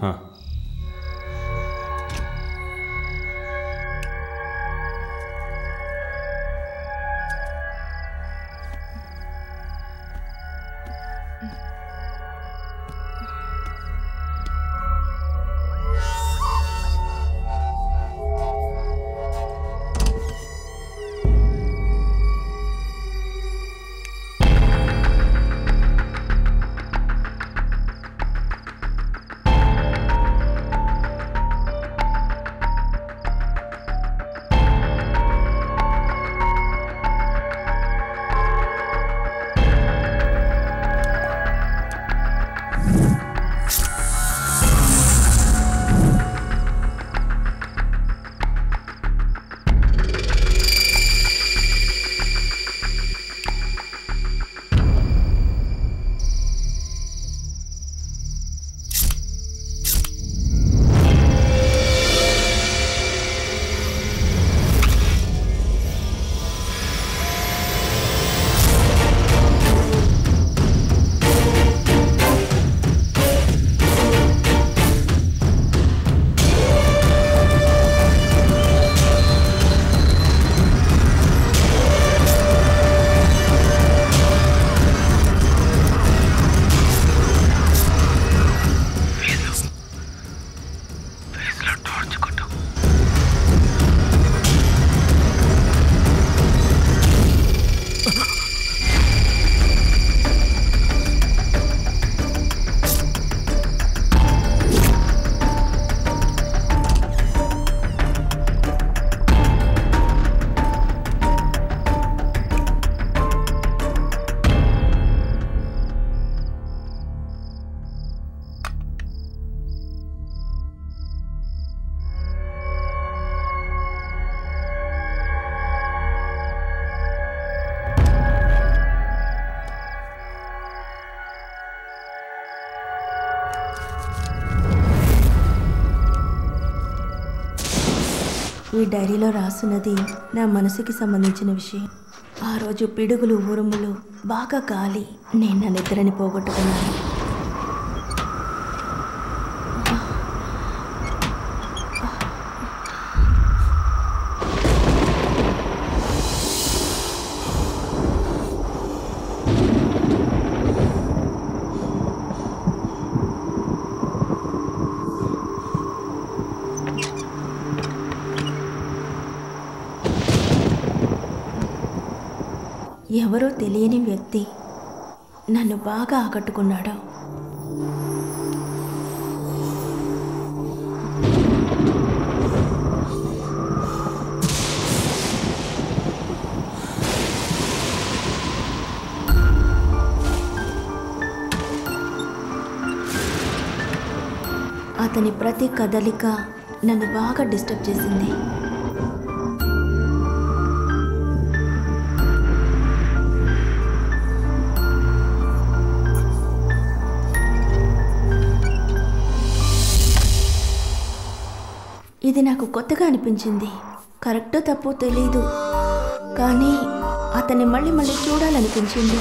ఈ డైరీలో రాసున్నది నా మనసుకి సంబంధించిన విషయం. ఆ రోజు పిడుగులు ఉరుములు బాగా గాలి నేను నా నిద్రని పోగొట్టుకున్నాను. ఎవరో తెలియని వ్యక్తి నన్ను బాగా ఆకట్టుకున్నాడు. అతని ప్రతి కదలిక నన్ను బాగా డిస్టర్బ్ చేసింది. ఇది నాకు కొత్తగా అనిపించింది. కరెక్టో తప్పో తెలీదు, కానీ అతన్ని మళ్ళీ మళ్ళీ చూడాలనిపించింది.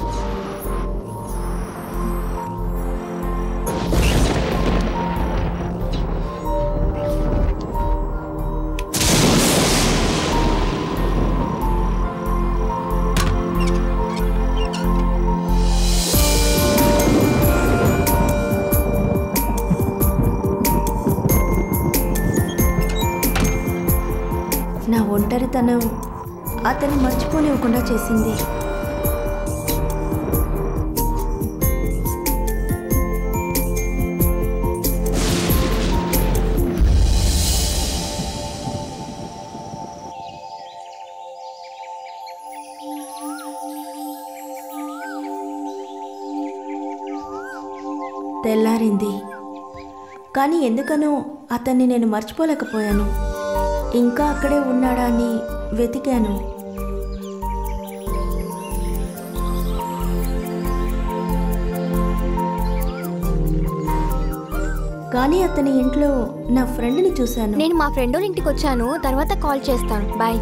నా ఒంటరితనం అతన్ని మర్చిపోనివ్వకుండా చేసింది. తెల్లారింది, కానీ ఎందుకనో అతన్ని నేను మర్చిపోలేకపోయాను. ఇంకా అక్కడే ఉన్నాడా అని వెతికాను. కానీ అతని ఇంట్లో నా ఫ్రెండ్ని చూశాను. నేను మా ఫ్రెండ్ వాళ్ళ ఇంటికి వచ్చాను, తర్వాత కాల్ చేస్తాను. బాయ్.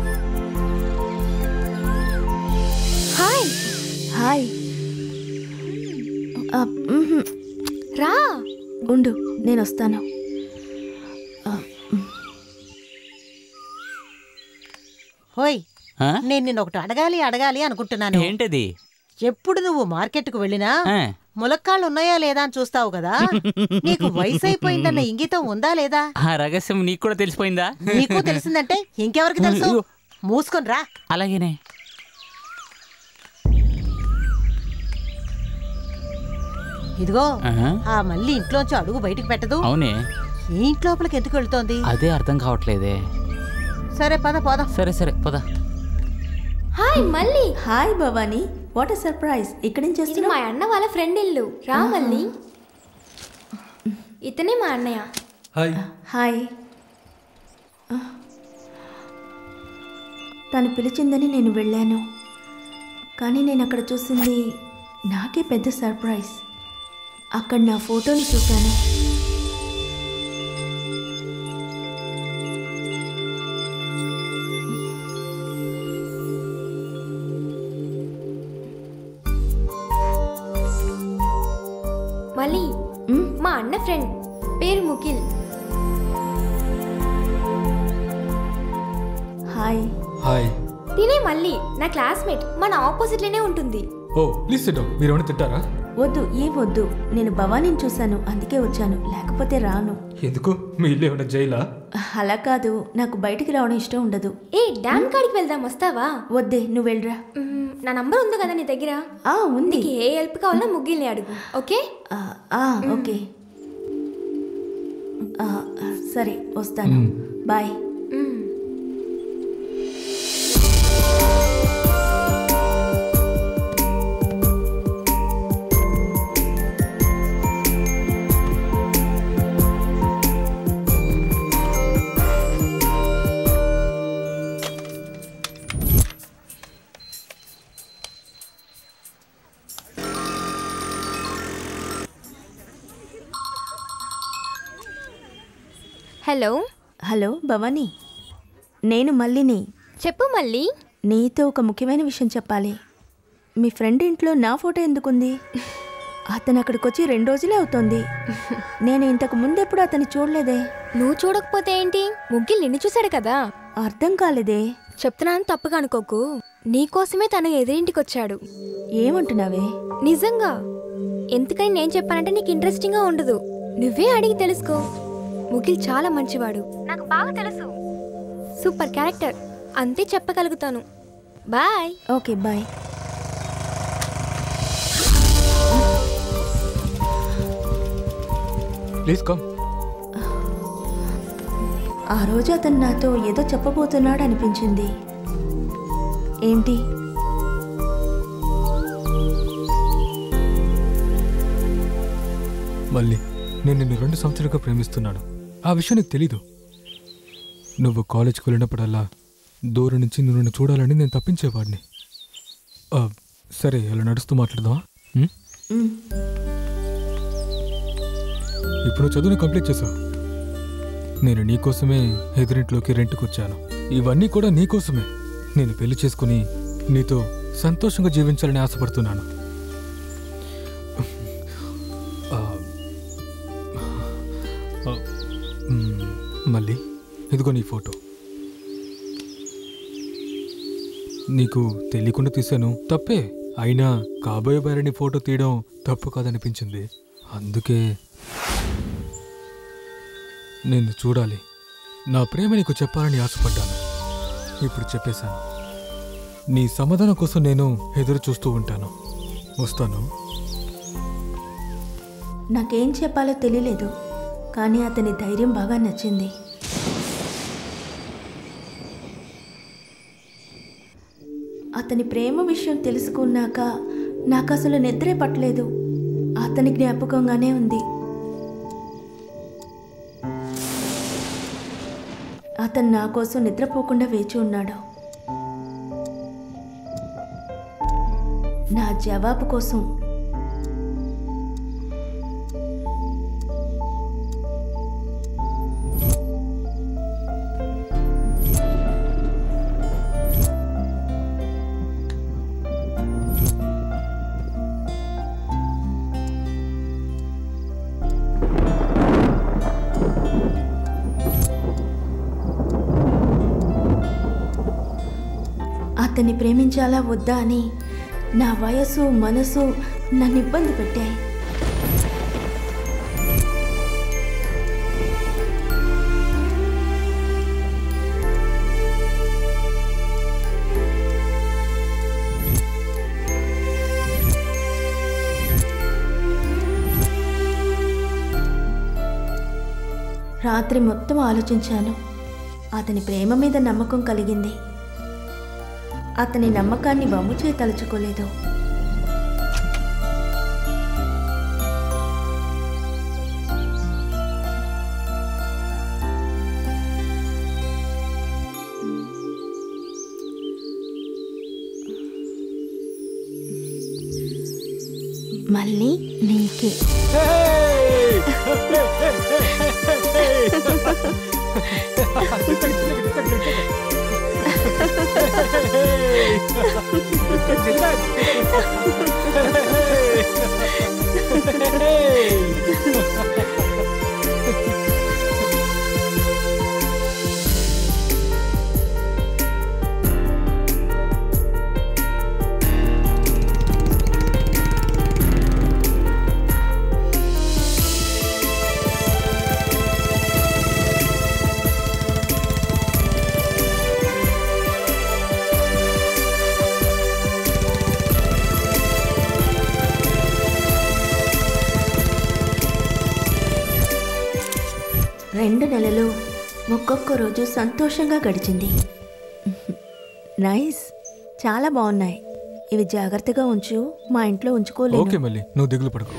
హాయ్. హాయ్. రా. ఉండు, నేను వస్తాను. హోయ్, నేను నిన్న ఒకటి అడగాలి అడగాలి అనుకుంటున్నాను. ఏంటది? ఎప్పుడు నువ్వు మార్కెట్కు వెళ్ళినా ములక్కాళ్ళు ఉన్నాయా లేదా అని చూస్తావు కదా. నీకు వయసు అయిపోయిందన్న ఇంగితం ఉందా లేదా? ఆ రహస్యం నీకు కూడా తెలిసిపోయిందా? నీకు తెలిసిందంటే ఇంకెవరికి తెలుసు? మూసుకొని రా. అలాగేనే. ఇదిగో, ఆ మళ్ళీ ఇంట్లోంచి అడుగు బయటికి పెట్టదు. అవునే. ఈ ఇంట్లోపలికి ఎందుకు వెళ్తోంది? అదే అర్థం కావట్లేదే. సరే పద పోదాం. సరే సరే పద. హాయ్ మళ్ళీ. Hi Bhavani, what a surprise. ఇక్కడ ఏం చేస్తున్నావు? మా అన్న వాళ్ళ ఫ్రెండ్ ఇల్లు. రా మళ్ళీ. ఇతనే మా అన్నయ్య. హాయ్. హాయ్. తను పిలిచిందని నేను వెళ్ళాను, కానీ నేను అక్కడ చూసింది నాకే పెద్ద సర్ప్రైజ్. అక్కడ నా ఫోటోని చూశాను. మళ్ళీ మా అన్న ఫ్రెండ్ పేరు ముఖిల్. హాయ్. హాయ్. తినే మళ్ళీ నా క్లాస్మేట్, మన ఆపోజిట్ లోనే ఉంటుంది. Oh please sit down. మీరు ఏమైనా తింటారా? వద్దు, ఏ వద్దు. నేను భవానీని చూశాను, అందుకే వచ్చాను, లేకపోతే రాను. ఎందుకు? మీ ఇల్లు ఏమైనా జైలా? అలా కాదు, నాకు బయటికి రావడం ఇష్టం ఉండదు. ఏ డామ్ కాడికి వెళ్దాం, వస్తావా? వద్దే, నువ్వు వెళ్ళరా. నా నంబర్ ఉంది కదా నీ దగ్గర? ఆ ఉంది. ఏ హెల్ప్ కావాలన్నా ముగ్గిల్ని అడుగు. ఓకే? ఓకే సరే, వస్తాను. బాయ్. హలో. హలో భవానీ, నేను మల్లిని. చెప్పు మళ్ళీ. నీతో ఒక ముఖ్యమైన విషయం చెప్పాలి. మీ ఫ్రెండ్ ఇంట్లో నా ఫోటో ఎందుకుంది? అతను అక్కడికి వచ్చి రెండు రోజులే అవుతోంది. నేను ఇంతకు ముందెప్పుడు అతన్ని చూడలేదే. నువ్వు చూడకపోతే ఏంటి, ముగ్గిల్ నిన్ను చూశాడు కదా. అర్థం కాలేదే. చెప్తున్నాను తప్పుగా అనుకోకు. నీకోసమే తను ఎదురింటికి వచ్చాడు. ఏమంటున్నావే? నిజంగా. ఎందుకని నేను చెప్పానంటే నీకు ఇంట్రెస్టింగ్ గా ఉండదు. నువ్వే అడిగి తెలుసుకో. ముగిల్ చాలా మంచివాడు, నాకు బాగా తెలుసు. సూపర్ క్యారెక్టర్, అంతే చెప్పగలుగుతాను. Bye. Okay bye. Please come. ఆ రోజు అతను నాతో ఏదో చెప్పబోతున్నాడు అనిపించింది. ఏంటి? మళ్ళీ నేను నిన్ను రెండు సంవత్సరాలుగా ప్రేమిస్తున్నాను. ఆ విషయం నీకు తెలీదు. నువ్వు కాలేజ్కి వెళ్ళినప్పుడల్లా దూరం నుంచి నువ్వు నన్ను చూడాలని నేను తప్పించేవాడిని. సరే, ఇలా నడుస్తూ మాట్లాడదామా? ఇప్పుడు చదువుని కంప్లీట్ చేసావు. నేను నీకోసమే ఎదురింట్లోకి రెంట్కి వచ్చాను. ఇవన్నీ కూడా నీకోసమే. నేను పెళ్లి చేసుకుని నీతో సంతోషంగా జీవించాలని ఆశపడుతున్నాను. మళ్ళీ ఇదిగో నీ ఫోటో. నీకు తెలియకుండా తీశాను, తప్పే. అయినా కాబోయే భార్యని ఫోటో తీయడం తప్పు కాదనిపించింది. అందుకే నిన్ను చూడాలి, నా ప్రేమ నీకు చెప్పాలని ఆశపడ్డాను. ఇప్పుడు చెప్పేశాను. నీ సమాధానం కోసం నేను ఎదురు చూస్తూ ఉంటాను. వస్తాను. నాకేం చెప్పాలో తెలియలేదు, కానీ అతని ధైర్యం బాగా నచ్చింది. అతని ప్రేమ విషయం తెలుసుకున్నాక నాకు అసలు నిద్రే పట్టలేదు. అతని జ్ఞాపకంగానే ఉంది. అతను నా కోసం నిద్రపోకుండా వేచి ఉన్నాడు. నా జవాబు కోసం. అతన్ని ప్రేమించాలా వద్దా అని నా వయసు మనసు నన్ను ఇబ్బంది పెట్టాయి. రాత్రి మొత్తం ఆలోచించాను. అతని ప్రేమ మీద నమ్మకం కలిగింది. అతని నమ్మకాన్ని వమ్ము చేయి తలుచుకోలేదు. మళ్ళీ నీకే. రెండు నెలలు ఒక్కొక్క రోజు సంతోషంగా గడిచింది. నైస్, చాలా బాగున్నాయి. ఇవి జాగ్రత్తగా ఉంచు, మా ఇంట్లో ఉంచుకోలేదు. ఓకే మళ్ళీ, నువ్వు దిగులు పడకు.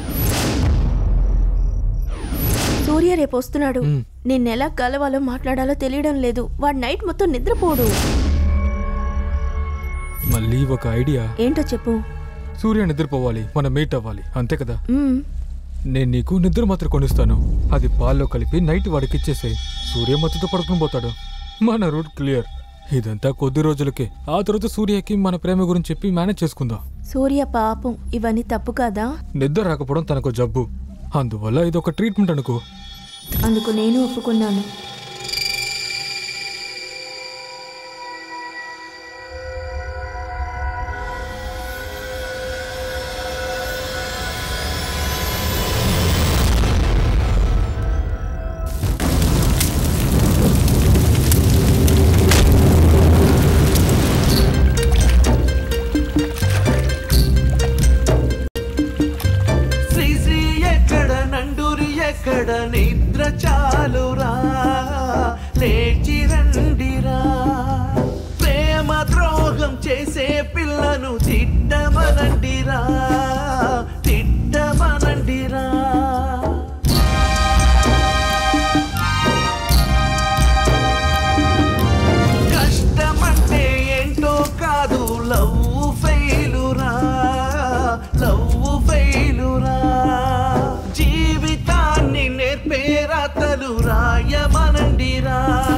సూర్య రేపు వస్తున్నాడు. నిన్నెలా కలవాలో మాట్లాడాలో తెలియడం లేదు. వాడు నైట్ మొత్తం నిద్రపోడు. మళ్ళీ ఒక ఐడియా. ఏంటో చెప్పు. సూర్య నిద్రపోవాలి, మనం మీట్ అవ్వాలి, అంతే కదా? మ్మ్. నేను నీకు నిద్ర మాత్రం కొనిస్తాను. అది పాల్లో కలిపి నైట్ వాడికి ఇచ్చేసే. సూర్య మత్తుతో పడుకుని పోతాడు. మన రూట్ క్లియర్. ఇదంతా కొద్ది రోజులకే. ఆ తర్వాత సూర్యకి మన ప్రేమ గురించి చెప్పి మేనేజ్ చేసుకుందాం. సూర్య పాపం, ఇవన్నీ తప్పు కాదా? నిద్ర రాకపోవడం తనకు జబ్బు, అందువల్ల ఇది ఒక ట్రీట్మెంట్ అనుకో. అందుకు నేను ఒప్పుకున్నాను. ఎక్కడ నిద్ర చాలురా, లేచి రండిరా. ప్రేమ ద్రోహం చేసే పిల్లను తిట్టమనండిరా, తిట్టమనండిరా. కష్టమంటే ఏంటో కాదు, లవ్ ఫెయిలురా, లవ్ ఫెయిలురా. జీవితాన్ని నేర్పే రాతలు రాయమనండిరా,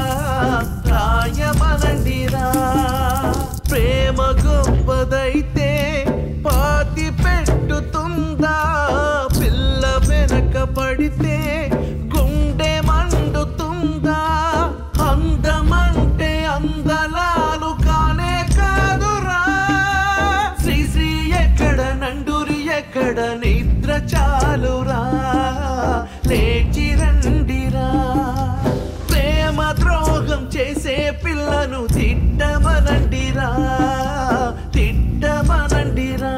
రాయమనండిరా. ప్రేమ గొప్పదైతే పాతి పెట్టుతుందా, పిల్ల వెనక పడితే గుండె మండుతుందా. అందమంటే అందలాలు కానే కాదురా. శ్రీ శ్రీ ఎక్కడ, నండూరి ఎక్కడ, నిద్ర చాలురా, లేచి రండిరా. ప్రేమ ద్రోహం చేసే పిల్లను తిట్టమనండిరా, తిట్టమనండిరా.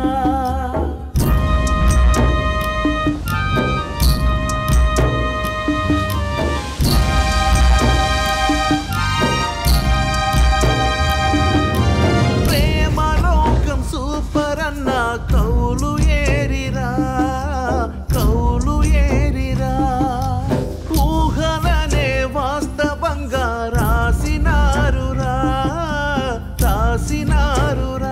ప్రేమలోకం సూపర్ అన్న కౌలు ఏరిరా, కౌలు ఏరిరా. ఊహలనే వాస్తవంగా రాసినారురా, రాసినారురా.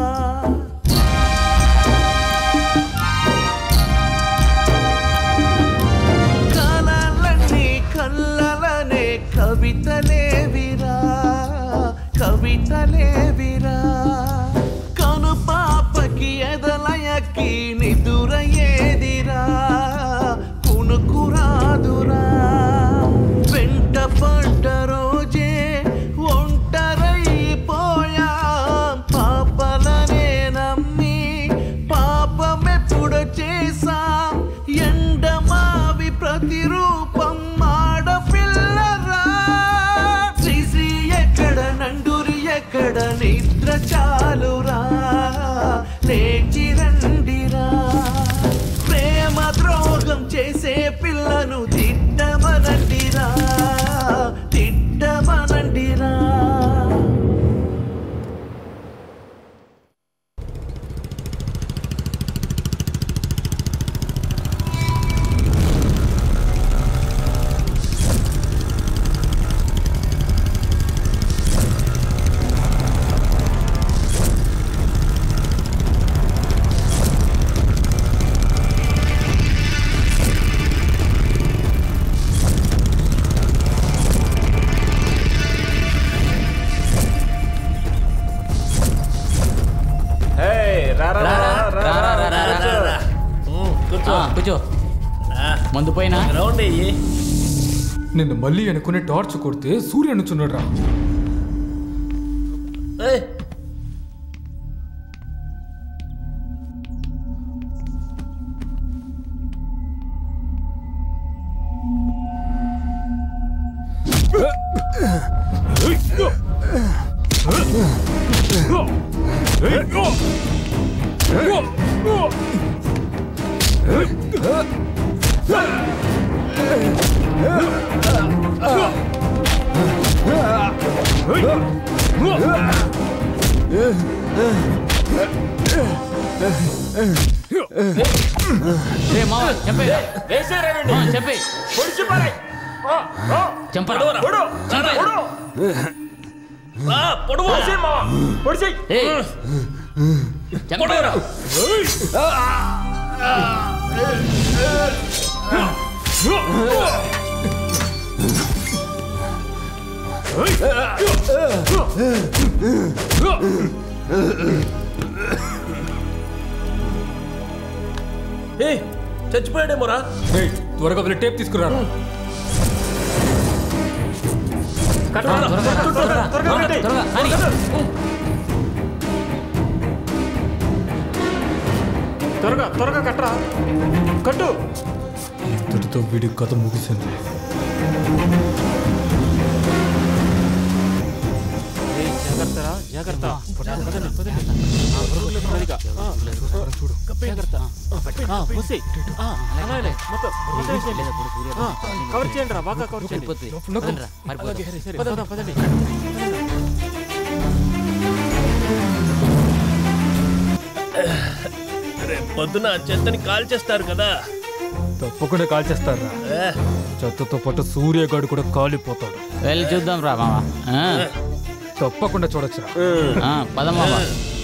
కలలన్నీ కళ్ళలనే కవితలేవిరా, కవితలేవిరా. కను పాపకి ఎదలయకి నిదుర ఏదిరా, కునుకురాదురా. వెంట పడ్డ రోజే ఒంటరైపోయా, పాపలనే నమ్మి పాపమెప్పుడు చేసా. ఎండమావి ప్రతిరూపం ఆడపిల్లరా. శ్రీ శ్రీ ఎక్కడ, నండూరి ఎక్కడ, నిద్ర చాలురా, లేచి రండిరా. ప్రేమ ద్రోహం చేసే పిల్లను తిట్టమనండిరా, తిట్టమనండిరా. కూర్చో. మందు పోయినా నిన్ను మళ్ళీ అనుకునే టార్చ్ కొడితే సూర్య అనుచున్నాడు రా. చెప్పి చచ్చిపోయాడేమోరా. త్వరగా వెళ్ళి టేప్ తీసుకురా. త్వరగా త్వరగా కట్టరా, కట్టు. ఇంతటితో వీడి కథ ముగిసింది. జాగ్రత్తరా, జాగ్రత్త. కవర్ చేయండి రా, బాగా కవర్ చేయండి. పొద్దున చెత్తని కాల్ చేస్తారు కదా. తప్పకుండా కాల్ చేస్తారా? చెత్తతో పాటు సూర్యగాడు కూడా కాలిపోతాడు. వెళ్ళి చూద్దాం రా మామ. తప్పకుండా చూడొచ్చు. పద మామ.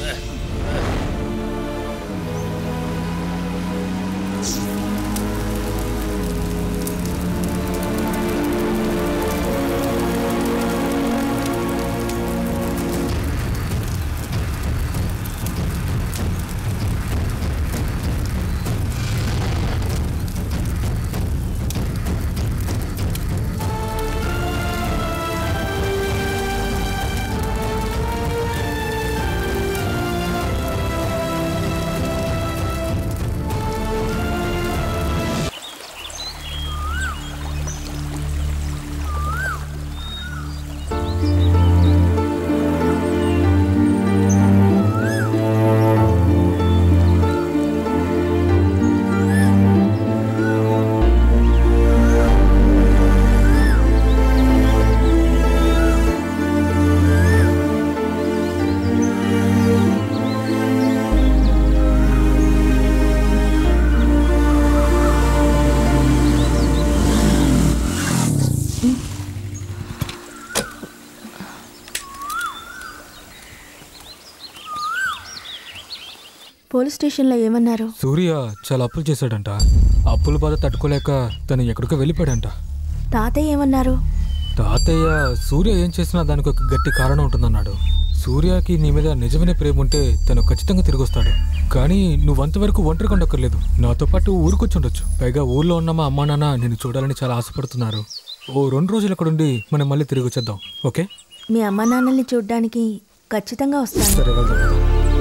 పోలీస్ స్టేషన్లో ఏమన్నారు? సూర్య చాలా అప్పులు చేశాడంట. అప్పుల బాధ తట్టుకోలేక తను ఎక్కడికో వెళ్ళిపోయాడంట. తాతయ్య ఏమన్నారు? తాతయ్య సూర్య ఏం చేసినా దానికి ఒక గట్టి కారణం ఉంటుందన్నాడు. సూర్యకి నీ మీద నిజమైన ప్రేమ ఉంటే తను ఖచ్చితంగా తిరిగి వస్తాడు. కానీ నువ్వు అంతవరకు ఒంటరిగా ఉండక్కర్లేదు, నాతో పాటు ఊరికొచ్చి ఉండొచ్చు. పైగా ఊర్లో ఉన్న మా అమ్మా నాన్న నేను చూడాలని చాలా ఆశపడుతున్నారు. ఓ రెండు రోజులు అక్కడ ఉండి మనం మళ్ళీ తిరిగి వచ్చేద్దాం. ఓకే? మీ అమ్మా నాన్నల్ని చూడ్డానికి ఖచ్చితంగా వస్తాను. సరే, వెళ్దాం.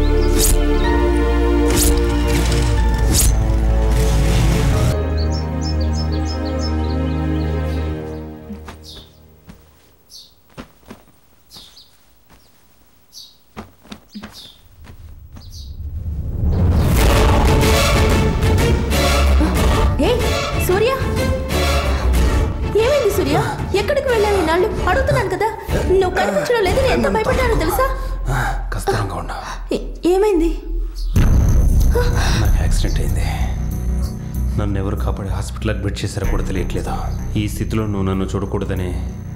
సూర్య, ఏమైంది సూర్య? ఎక్కడికి వెళ్ళావు నాళ్ళు? అడుగుతున్నాను కదా, నువ్వు కనిపించడం లేదు. నేను ఎంత భయపడ్డానో తెలుసా? కష్టంగా ఉన్నా. ఏమైంది? నాకు యాక్సిడెంట్ అయింది. నన్ను ఎవరు కాపాడి హాస్పిటల్ అడ్మిట్ చేశారో కూడా తెలియట్లేదు. ఈ స్థితిలో నువ్వు నన్ను చూడకూడదని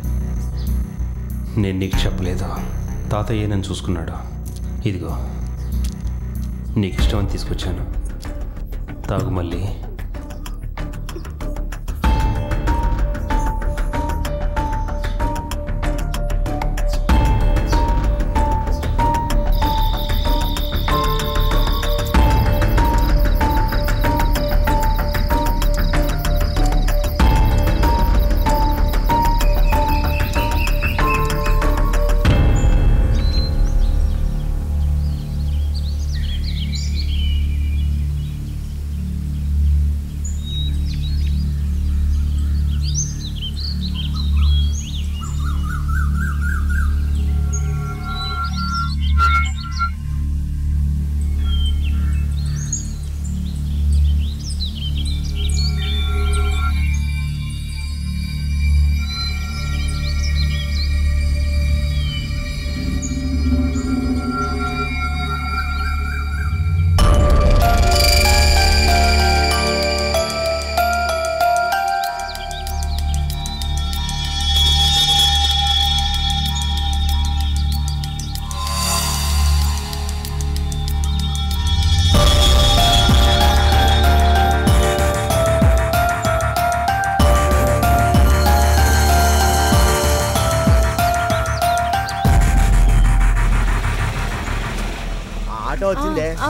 నేను నీకు చెప్పలేదు. తాతయ్య నన్ను చూసుకున్నాడు. ఇదిగో నీకు ఇష్టమని తీసుకొచ్చాను. తాగు మళ్ళీ.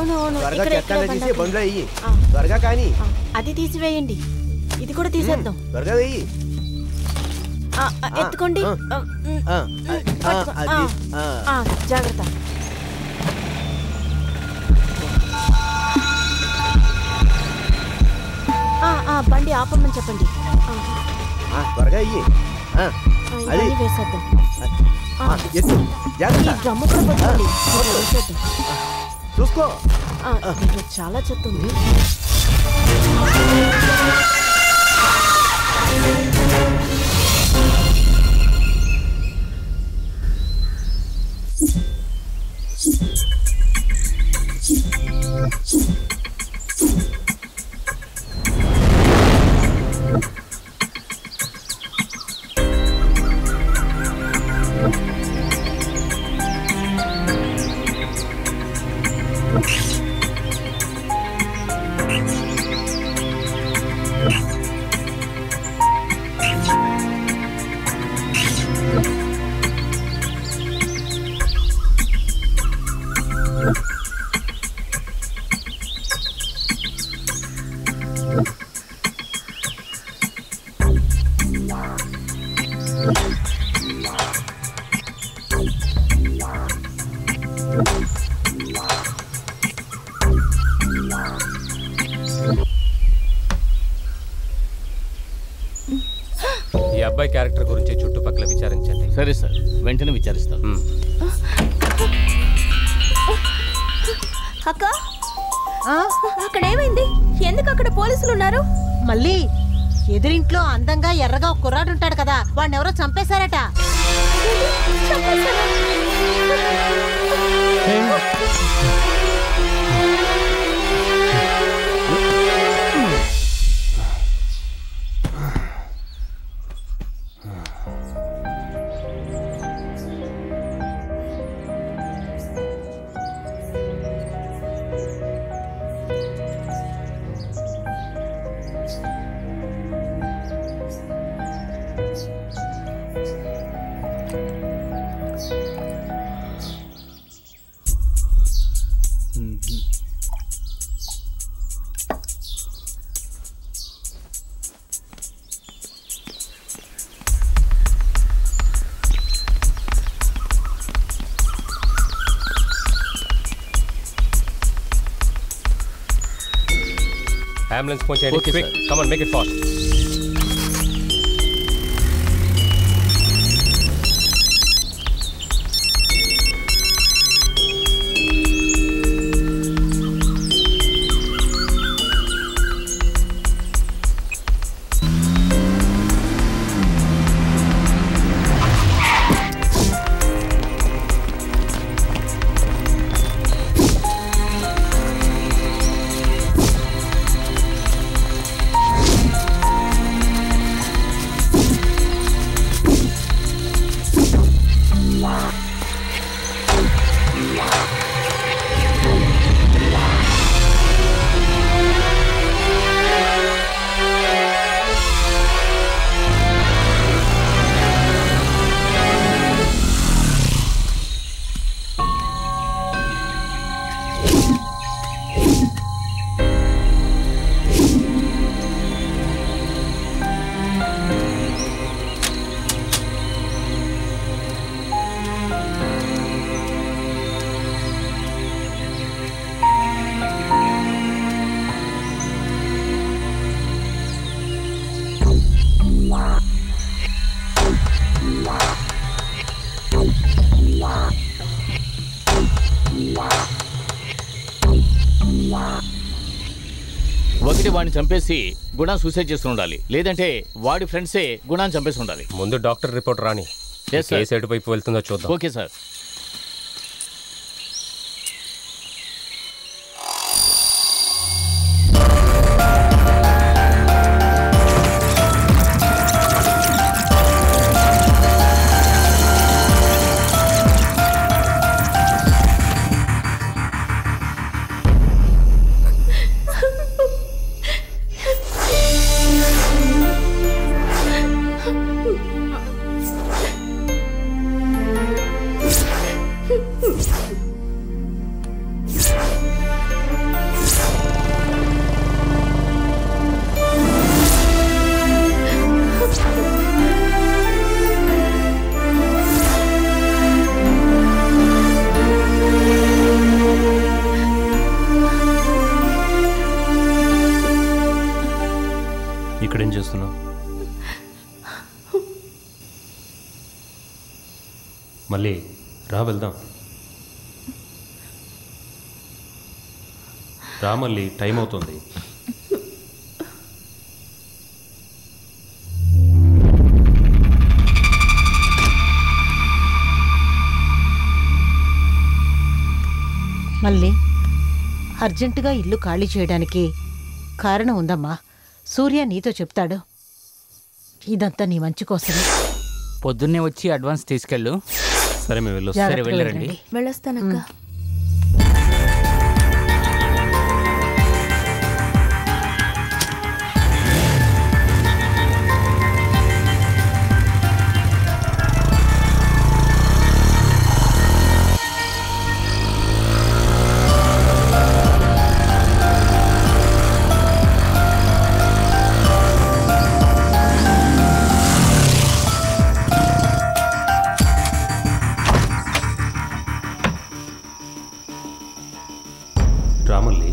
అవును అవును త్వరగా ఇక్కడ చెత్త ఎక్కడే తీసి బండి బండ్లో వెయ్యి ఆ. త్వరగా కానీ అది తీసివేయండి ఇది కూడా తీసేద్దాం త్వరగా వెయ్యి ఆ, ఆ, ఎత్తుకోండి ఆ. ఆ, ఉమ్, ఆ, ఉమ్, ఆ, పట్టుకో. అది, ఆ, ఆ. ఆ, జాగ్రత్త ఆ, ఆ, బండి ఆపమని చెప్పండి ఆ, ఆ, త్వరగా వెయ్యి ఆ, ఆ, అది ఇవన్నీ వేసేద్దాం ఆ, ఆ, ఎత్తు ఈ జాగ్రత్త డ్రమ్ము కూడా పట్టుకోండి ఇది వేసేద్దాం చూసుకో ఆ, దీంట్లో చాలా చెత్త ఉంది ఈ అబ్బాయి క్యారెక్టర్ గురించి చుట్టుపక్కల విచారించండి. సరే సార్, వెంటనే విచారిస్తాను. అక్క అక్కడ ఏమైంది? ఎందుకు అక్కడ పోలీసులు ఉన్నారు? మళ్ళీ ఎదురింట్లో అందంగా ఎర్రగా ఒక కుర్రాడు ఉంటాడు కదా, వాడిని ఎవరో చంపేశారట. అంబులెన్స్ ఫోన్ చేయండి. Okay, quick sir. Come on make it fast. ఒకటి వాడిని చంపేసి గుణా సూసైడ్ చేస్తూ ఉండాలి, లేదంటే వాడి ఫ్రెండ్సే గుణాన్ని చంపేసి ఉండాలి. ముందు డాక్టర్ రిపోర్ట్ రాని. Yes, sir. ఏ సైడ్ వైపు వెళ్తుందో చూద్దాం. Okay sir. ఇక్కడేం చేస్తున్నావు? మళ్ళీ రా వెళ్దాం. రా మళ్ళీ, టైం అవుతుంది. మళ్ళీ అర్జెంటుగా ఇల్లు ఖాళీ చేయడానికి కారణం ఉందమ్మా. సూర్య నీతో చెప్తాడు. ఇదంతా నీ మంచి కోసమే. పొద్దున్నే వచ్చి అడ్వాన్స్ తీసుకెళ్ళు. సరే మేము వెళ్ళొస్తాం. సరే జాగ్రత్తగా వెళ్ళరండి. వెళ్ళండి. వెళ్ళొస్తానక్క. రామల్లి,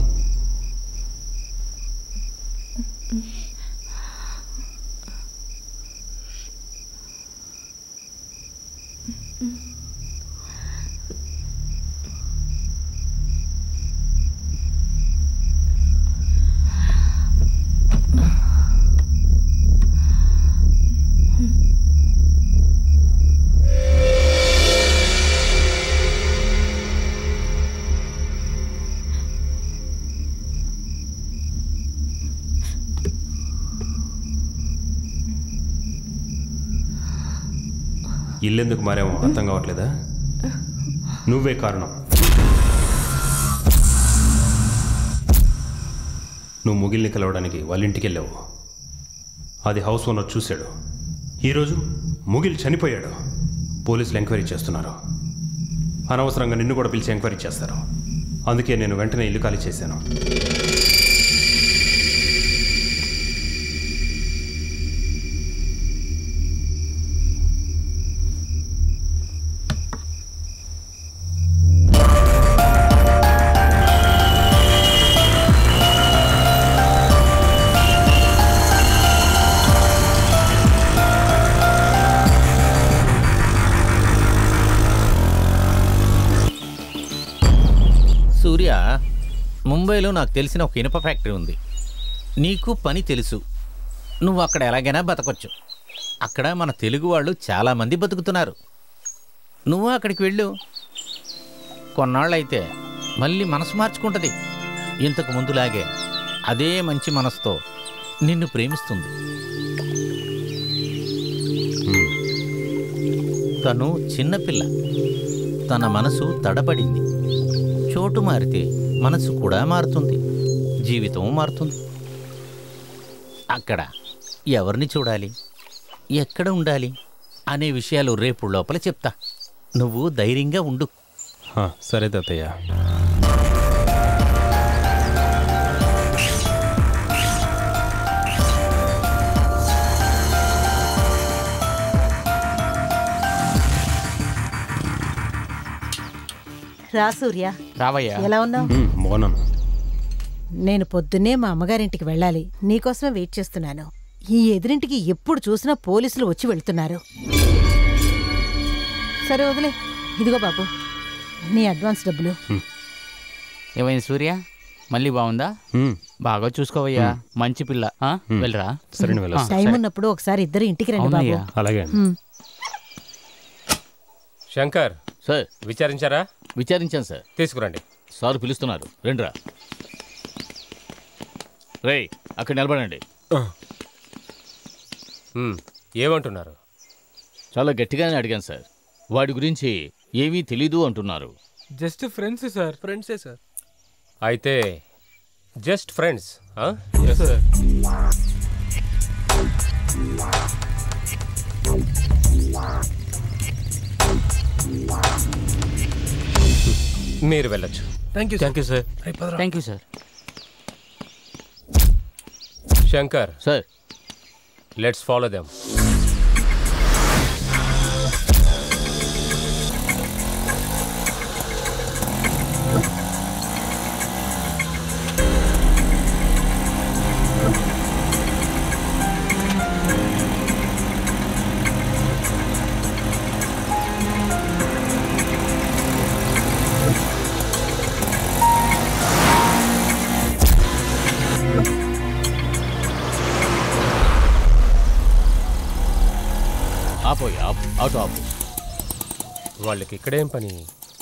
ఇల్లెందుకు మారేమో అర్థం కావట్లేదా? నువ్వే కారణం. నువ్వు ముగిల్ని కలవడానికి వాళ్ళ ఇంటికి వెళ్ళావు. అది హౌస్ ఓనర్ చూశాడు. ఈరోజు ముగిల్ చనిపోయాడు. పోలీసులు ఎంక్వైరీ చేస్తున్నారు. అనవసరంగా నిన్ను కూడా పిలిచి ఎంక్వైరీ చేస్తారు. అందుకే నేను వెంటనే ఇల్లు ఖాళీ చేశాను. సూర్య, ముంబైలో నాకు తెలిసిన ఒక ఇనుప ఫ్యాక్టరీ ఉంది. నీకు పని తెలుసు. నువ్వు అక్కడ ఎలాగైనా బతకొచ్చు. అక్కడ మన తెలుగు వాళ్ళు చాలామంది బతుకుతున్నారు. నువ్వు అక్కడికి వెళ్ళు. కొన్నాళ్ళైతే మళ్ళీ మనసు మార్చుకుంటుంది. ఇంతకు ముందులాగే అదే మంచి మనసుతో నిన్ను ప్రేమిస్తుంది. తను చిన్నపిల్ల. తన మనసు తడబడింది. చోటు మారితే మనసు కూడా మారుతుంది. జీవితం మారుతుంది. అక్కడ ఎవరిని చూడాలి, ఎక్కడ ఉండాలి అనే విషయాలు రేపు లోపల చెప్తా. నువ్వు ధైర్యంగా ఉండు. సరే తాతయ్య. రా సూర్య. రావయ్యా. ఎలా ఉన్నావు? మోనం, నేను పొద్దున్నే మా అమ్మగారింటికి వెళ్ళాలి. నీకోసమే వెయిట్ చేస్తున్నాను. ఈ ఎదురింటికి ఎప్పుడు చూసినా పోలీసులు వచ్చి వెళ్తున్నారు. సరే వదిలే. ఇదిగో బాబు, నీ అడ్వాన్స్ డబ్బులు. ఏమైంది సూర్య? మళ్ళీ బాగుందా? బాగా చూసుకోవయ్యా. మంచి పిల్ల. ఆ? వెళ్ళరా. టైం ఉన్నప్పుడు ఒకసారి ఇద్దరు ఇంటికి రండి బాబు. అలాగే. శంకర్ సార్, విచారించారా? విచారించాను సార్. తీసుకురండి. సార్ పిలుస్తున్నారు, రండిరా. రేయ్, అక్కడ నిలబడండి. ఏమంటున్నారు? చాలా గట్టిగానే అడిగాను సార్. వాడి గురించి ఏమీ తెలీదు అంటున్నారు. Just friends sir. ఫ్రెండ్సే సార్. అయితే జస్ట్ ఫ్రెండ్స్. సార్ మీరు వెళ్ళొచ్చు. Thank you thank you sir. Thank you sir. Shankar sir, let's follow them. ఆపోయి ఆపు ఆటో ఆపు. వాళ్ళకి ఇక్కడేం పని?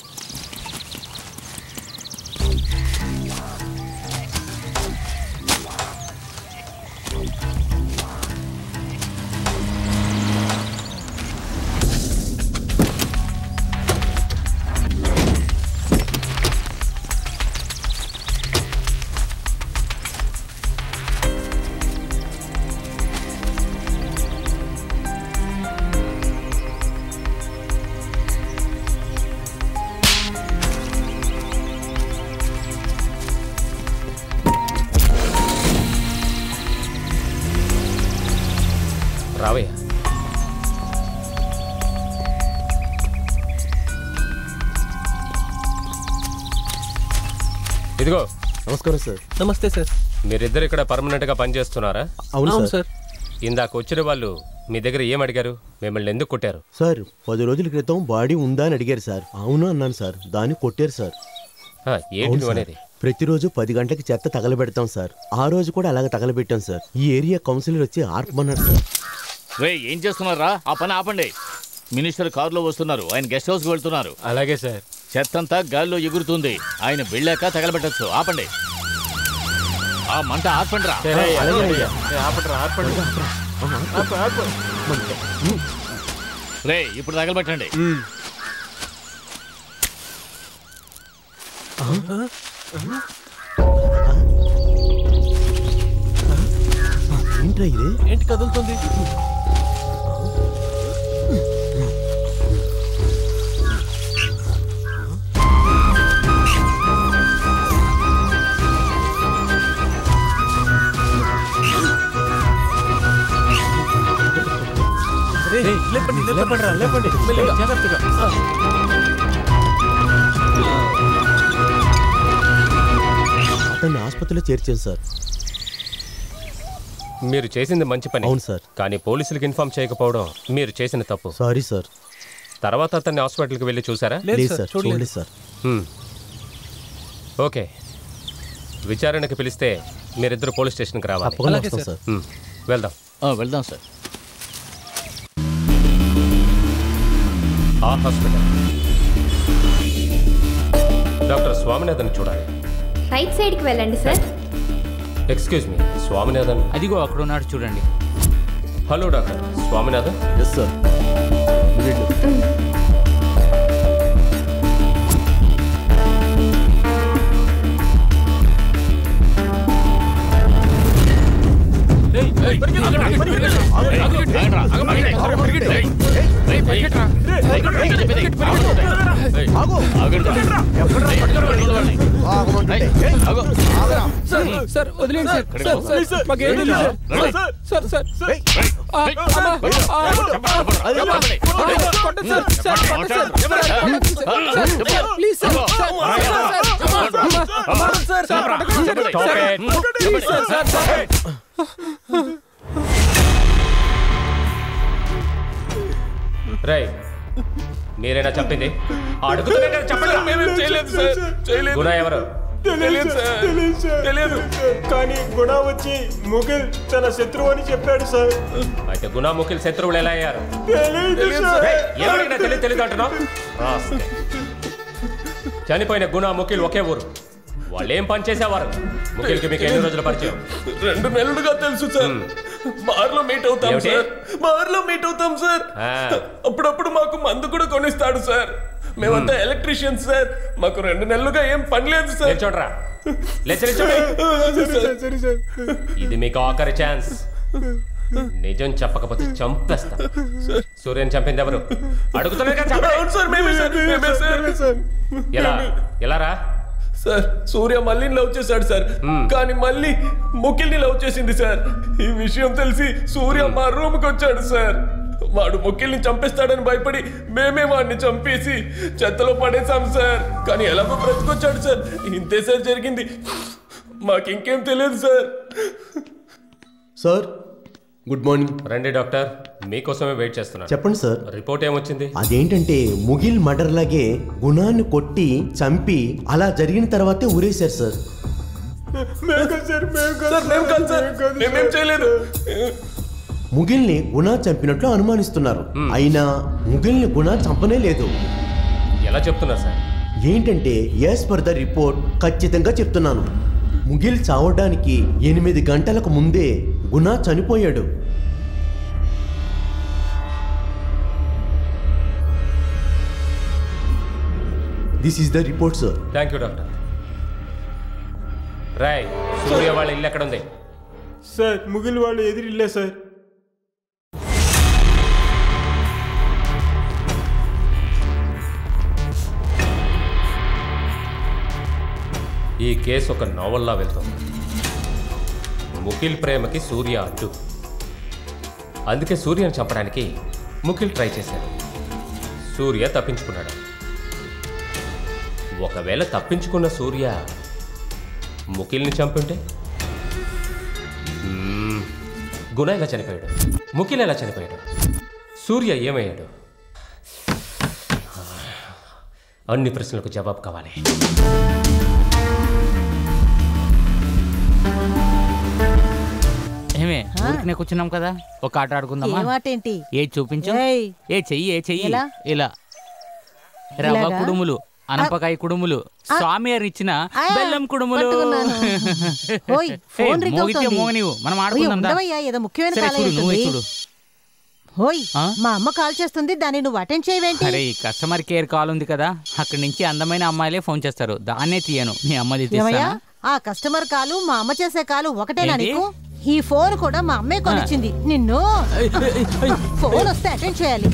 రావయ్యా. ఇదిగో. నమస్కారం సార్. నమస్తే సార్. మీరిద్దరు ఇక్కడ పర్మనెంట్ గా పనిచేస్తున్నారా? అవును సార్. ఇందాక వచ్చిన వాళ్ళు మీ దగ్గర ఏం అడిగారు? మిమ్మల్ని ఎందుకు కొట్టారు? సార్ పది రోజుల క్రితం బాడీ ఉందా అని అడిగారు సార్. అవును అన్నాను సార్. దాన్ని కొట్టారు సార్. ఏంటి నువ్వు అనేది? ప్రతిరోజు పది గంటలకి చెత్త తగలబెడతాం సార్. ఆ రోజు కూడా అలాగే తగలబెట్టాం సార్. ఈ ఏరియా కౌన్సిలర్ వచ్చి ఆర్పమన్నాడు సార్. రే ఏం చేస్తున్నారా? ఆ పని ఆపండి. మినిస్టర్ కారులో వస్తున్నారు. ఆయన గెస్ట్ హౌస్కి వెళ్తున్నారు. అలాగే సార్. చెత్తంతా గాల్లో ఎగురుతుంది. ఆయన వెళ్ళాక తగలబెట్టచ్చు. ఆపండి. ఆ మంట ఆర్పండి రా. రే ఇప్పుడు తగలబెట్టండి. ఏంట్రా ఇది? ఏంటి కదులుతుంది? లేపండి లేపండి రా లేపండి జాగ్రత్తగా. అతన్ని ఆసుపత్రిలో చేర్చాను సార్. మీరు చేసింది మంచి పని. అవును సార్. కానీ పోలీసులకు ఇన్ఫార్మ్ చేయకపోవడం మీరు చేసిన తప్పు. Sorry sir. తర్వాత అతన్ని హాస్పిటల్కి వెళ్ళి చూసారా? లేదు సార్, చూడలేదు సార్. ఓకే, విచారణకి పిలిస్తే మీరిద్దరు పోలీస్ స్టేషన్కి రావాలి. తప్పకుండా వస్తాం సార్. వెళ్దాం. వెళ్దాం సార్. ఆ హాస్పిటల్ డాక్టర్ స్వామినాథన్ చూడాలి. రైట్ సైడ్కి వెళ్ళండి సార్. ఎక్స్క్యూజ్ మీ, స్వామినాథన్ అదిగో అక్కడ ఉన్నాడు చూడండి. Hello doctor Swaminathan. Yes sir. Sir వదిలేండి సార్. మాకేం తెలియదు sir. Sir sir please sir. Rai మీరేనా చంపింది? అడుగుతున్నా కదా, చెప్పండి. మేమేం చేయలేదు సార్. చేయలేదు. గుణ ఎవరు? తెలియదు సార్. తెలియదు. కానీ గుణ వచ్చి ముగిల్ తన శత్రువు అని చెప్పాడు సార్. అయితే గుణ ముఖిల్ శత్రువులు ఎలా అయ్యారు? తెలియదు సార్. ఎవరైనా తెలియదు తెలియదు అంటున్నావు? చనిపోయిన గుణ ముఖిల్ ఒకే ఊరు. వాళ్ళు ఏం పని చేసేవారు? ముఖిల్కి మీకు ఎన్ని రోజుల పరిచయం? రెండు నెలలుగా తెలుసు సార్. బార్లో మీట్ అవుతాం సార్. బార్లో మీట్ అవుతాం సార్. అప్పుడప్పుడు మాకు మందు కూడా కొనిస్తాడు సార్. మేమంతా ఎలక్ట్రీషియన్స్ సార్. మాకు రెండు నెలలుగా ఏం పని లేదు సార్. చూడరా, ఇది మీకు ఆఖరి ఛాన్స్. నిజం చెప్పకపోతే చంపేస్తా. సూర్యని చంపింది ఎవరు? అడుగుతున్నా. ఎలా ఎలా రా? సార్ సూర్య మళ్ళీ లవ్ చేశాడు సార్. కానీ మళ్ళీ ముఖిల్ని లవ్ చేసింది సార్. ఈ విషయం తెలిసి సూర్య మా రూమ్కి వచ్చాడు సార్. వాడు ముఖిల్ని చంపేస్తాడని భయపడి మేమే వాడిని చంపేసి చెత్తలో పడేశాం సార్. కానీ ఎలాగో బ్రతికొచ్చాడు సార్. ఇంతే సార్ జరిగింది. మాకు ఇంకేం తెలియదు సార్. Sir good morning. రండి డాక్టర్, మీకోసమే వెయిట్ చేస్తున్నాను. చెప్పండి సార్. రిపోర్ట్ ఏమొచ్చింది? అదేంటంటే ముగిల్ మర్డర్ లాగే గుణాన్ని కొట్టి చంపి అలా జరిగిన తర్వాతే ఊరేశారు సార్. మేమేం చేయలేదు. ముగిల్ని గుణ చంపినట్లు అనుమానిస్తున్నారు. అయినా ముగిల్ని గుణ చంపనే లేదు. ఎలా చెప్తున్నారు సార్? ఏంటంటే యాజ్ పర్ ద రిపోర్ట్ ఖచ్చితంగా చెప్తున్నాను. ముగిల్ చావడానికి ఎనిమిది గంటలకు ముందే గుణ చనిపోయాడు. This is the report sir. Thank you doctor. Rai, Surya వాళ్ళ ఇల్లు ఎక్కడ ఉంది? సార్ ముగిల్ వాళ్ళు ఎదురిల్లే సార్. ఈ కేసు ఒక నావల్లా వెళ్తుంది. ముఖిల్ ప్రేమకి సూర్య అడ్డు. అందుకే సూర్యను చంపడానికి ముఖిల్ ట్రై చేశాడు. సూర్య తప్పించుకున్నాడు. ఒకవేళ తప్పించుకున్న సూర్య ముఖిల్ని చంపుంటే గుణ ఎలా చనిపోయాడు? ముఖిల్ ఎలా చనిపోయాడు? సూర్య ఏమయ్యాడు? అన్ని ప్రశ్నలకు జవాబు కావాలి. ఏమే ఊరికనే కూర్చున్నాం కదా, ఒక ఆట ఆడుకుందామా? ఏమాటేంటి? ఏ చూపించు. ఏయ్. ఏ చెయ్యి ఏ చెయ్యి ఎలా? ఇలా రవ్వ ఇలాగా? కుడుములు, అనపకాయ కుడుములు, స్వామి గారు ఇచ్చిన బెల్లం కుడుములు. ఓయ్, ఫోన్ రింగ్ మోగితే అవుతోంది. మోగనివు, మనం ఓయ్, ఆడుకుందాం దా. ఉండవయ్యా, ఏదో ముఖ్యమైన సరే, కాల్ చూడు, నువ్వే అవుతుంది. చూడు. ఓయ్, మా అమ్మ కాల్ చేస్తుంది, దాన్ని నువ్వు అటెండ్ చేయవేంటి? అరే ఈ కస్టమర్ కేర్ కాల్ ఉంది కదా, అక్కడి నుంచి అందమైన అమ్మాయిలే ఫోన్ చేస్తారు, దాన్నే తీయను. మీ అమ్మది ఏమయ్యా, తీస్తానా? ఆ కస్టమర్ కాలు మా అమ్మ చేసే కాలు ఒకటేనా ఏంటి? నీకు? ఈ ఫోన్ కూడా మా అమ్మే కొనిచ్చింది. నిన్ను ఫోన్ వస్తే అటెండ్ చేయాలి.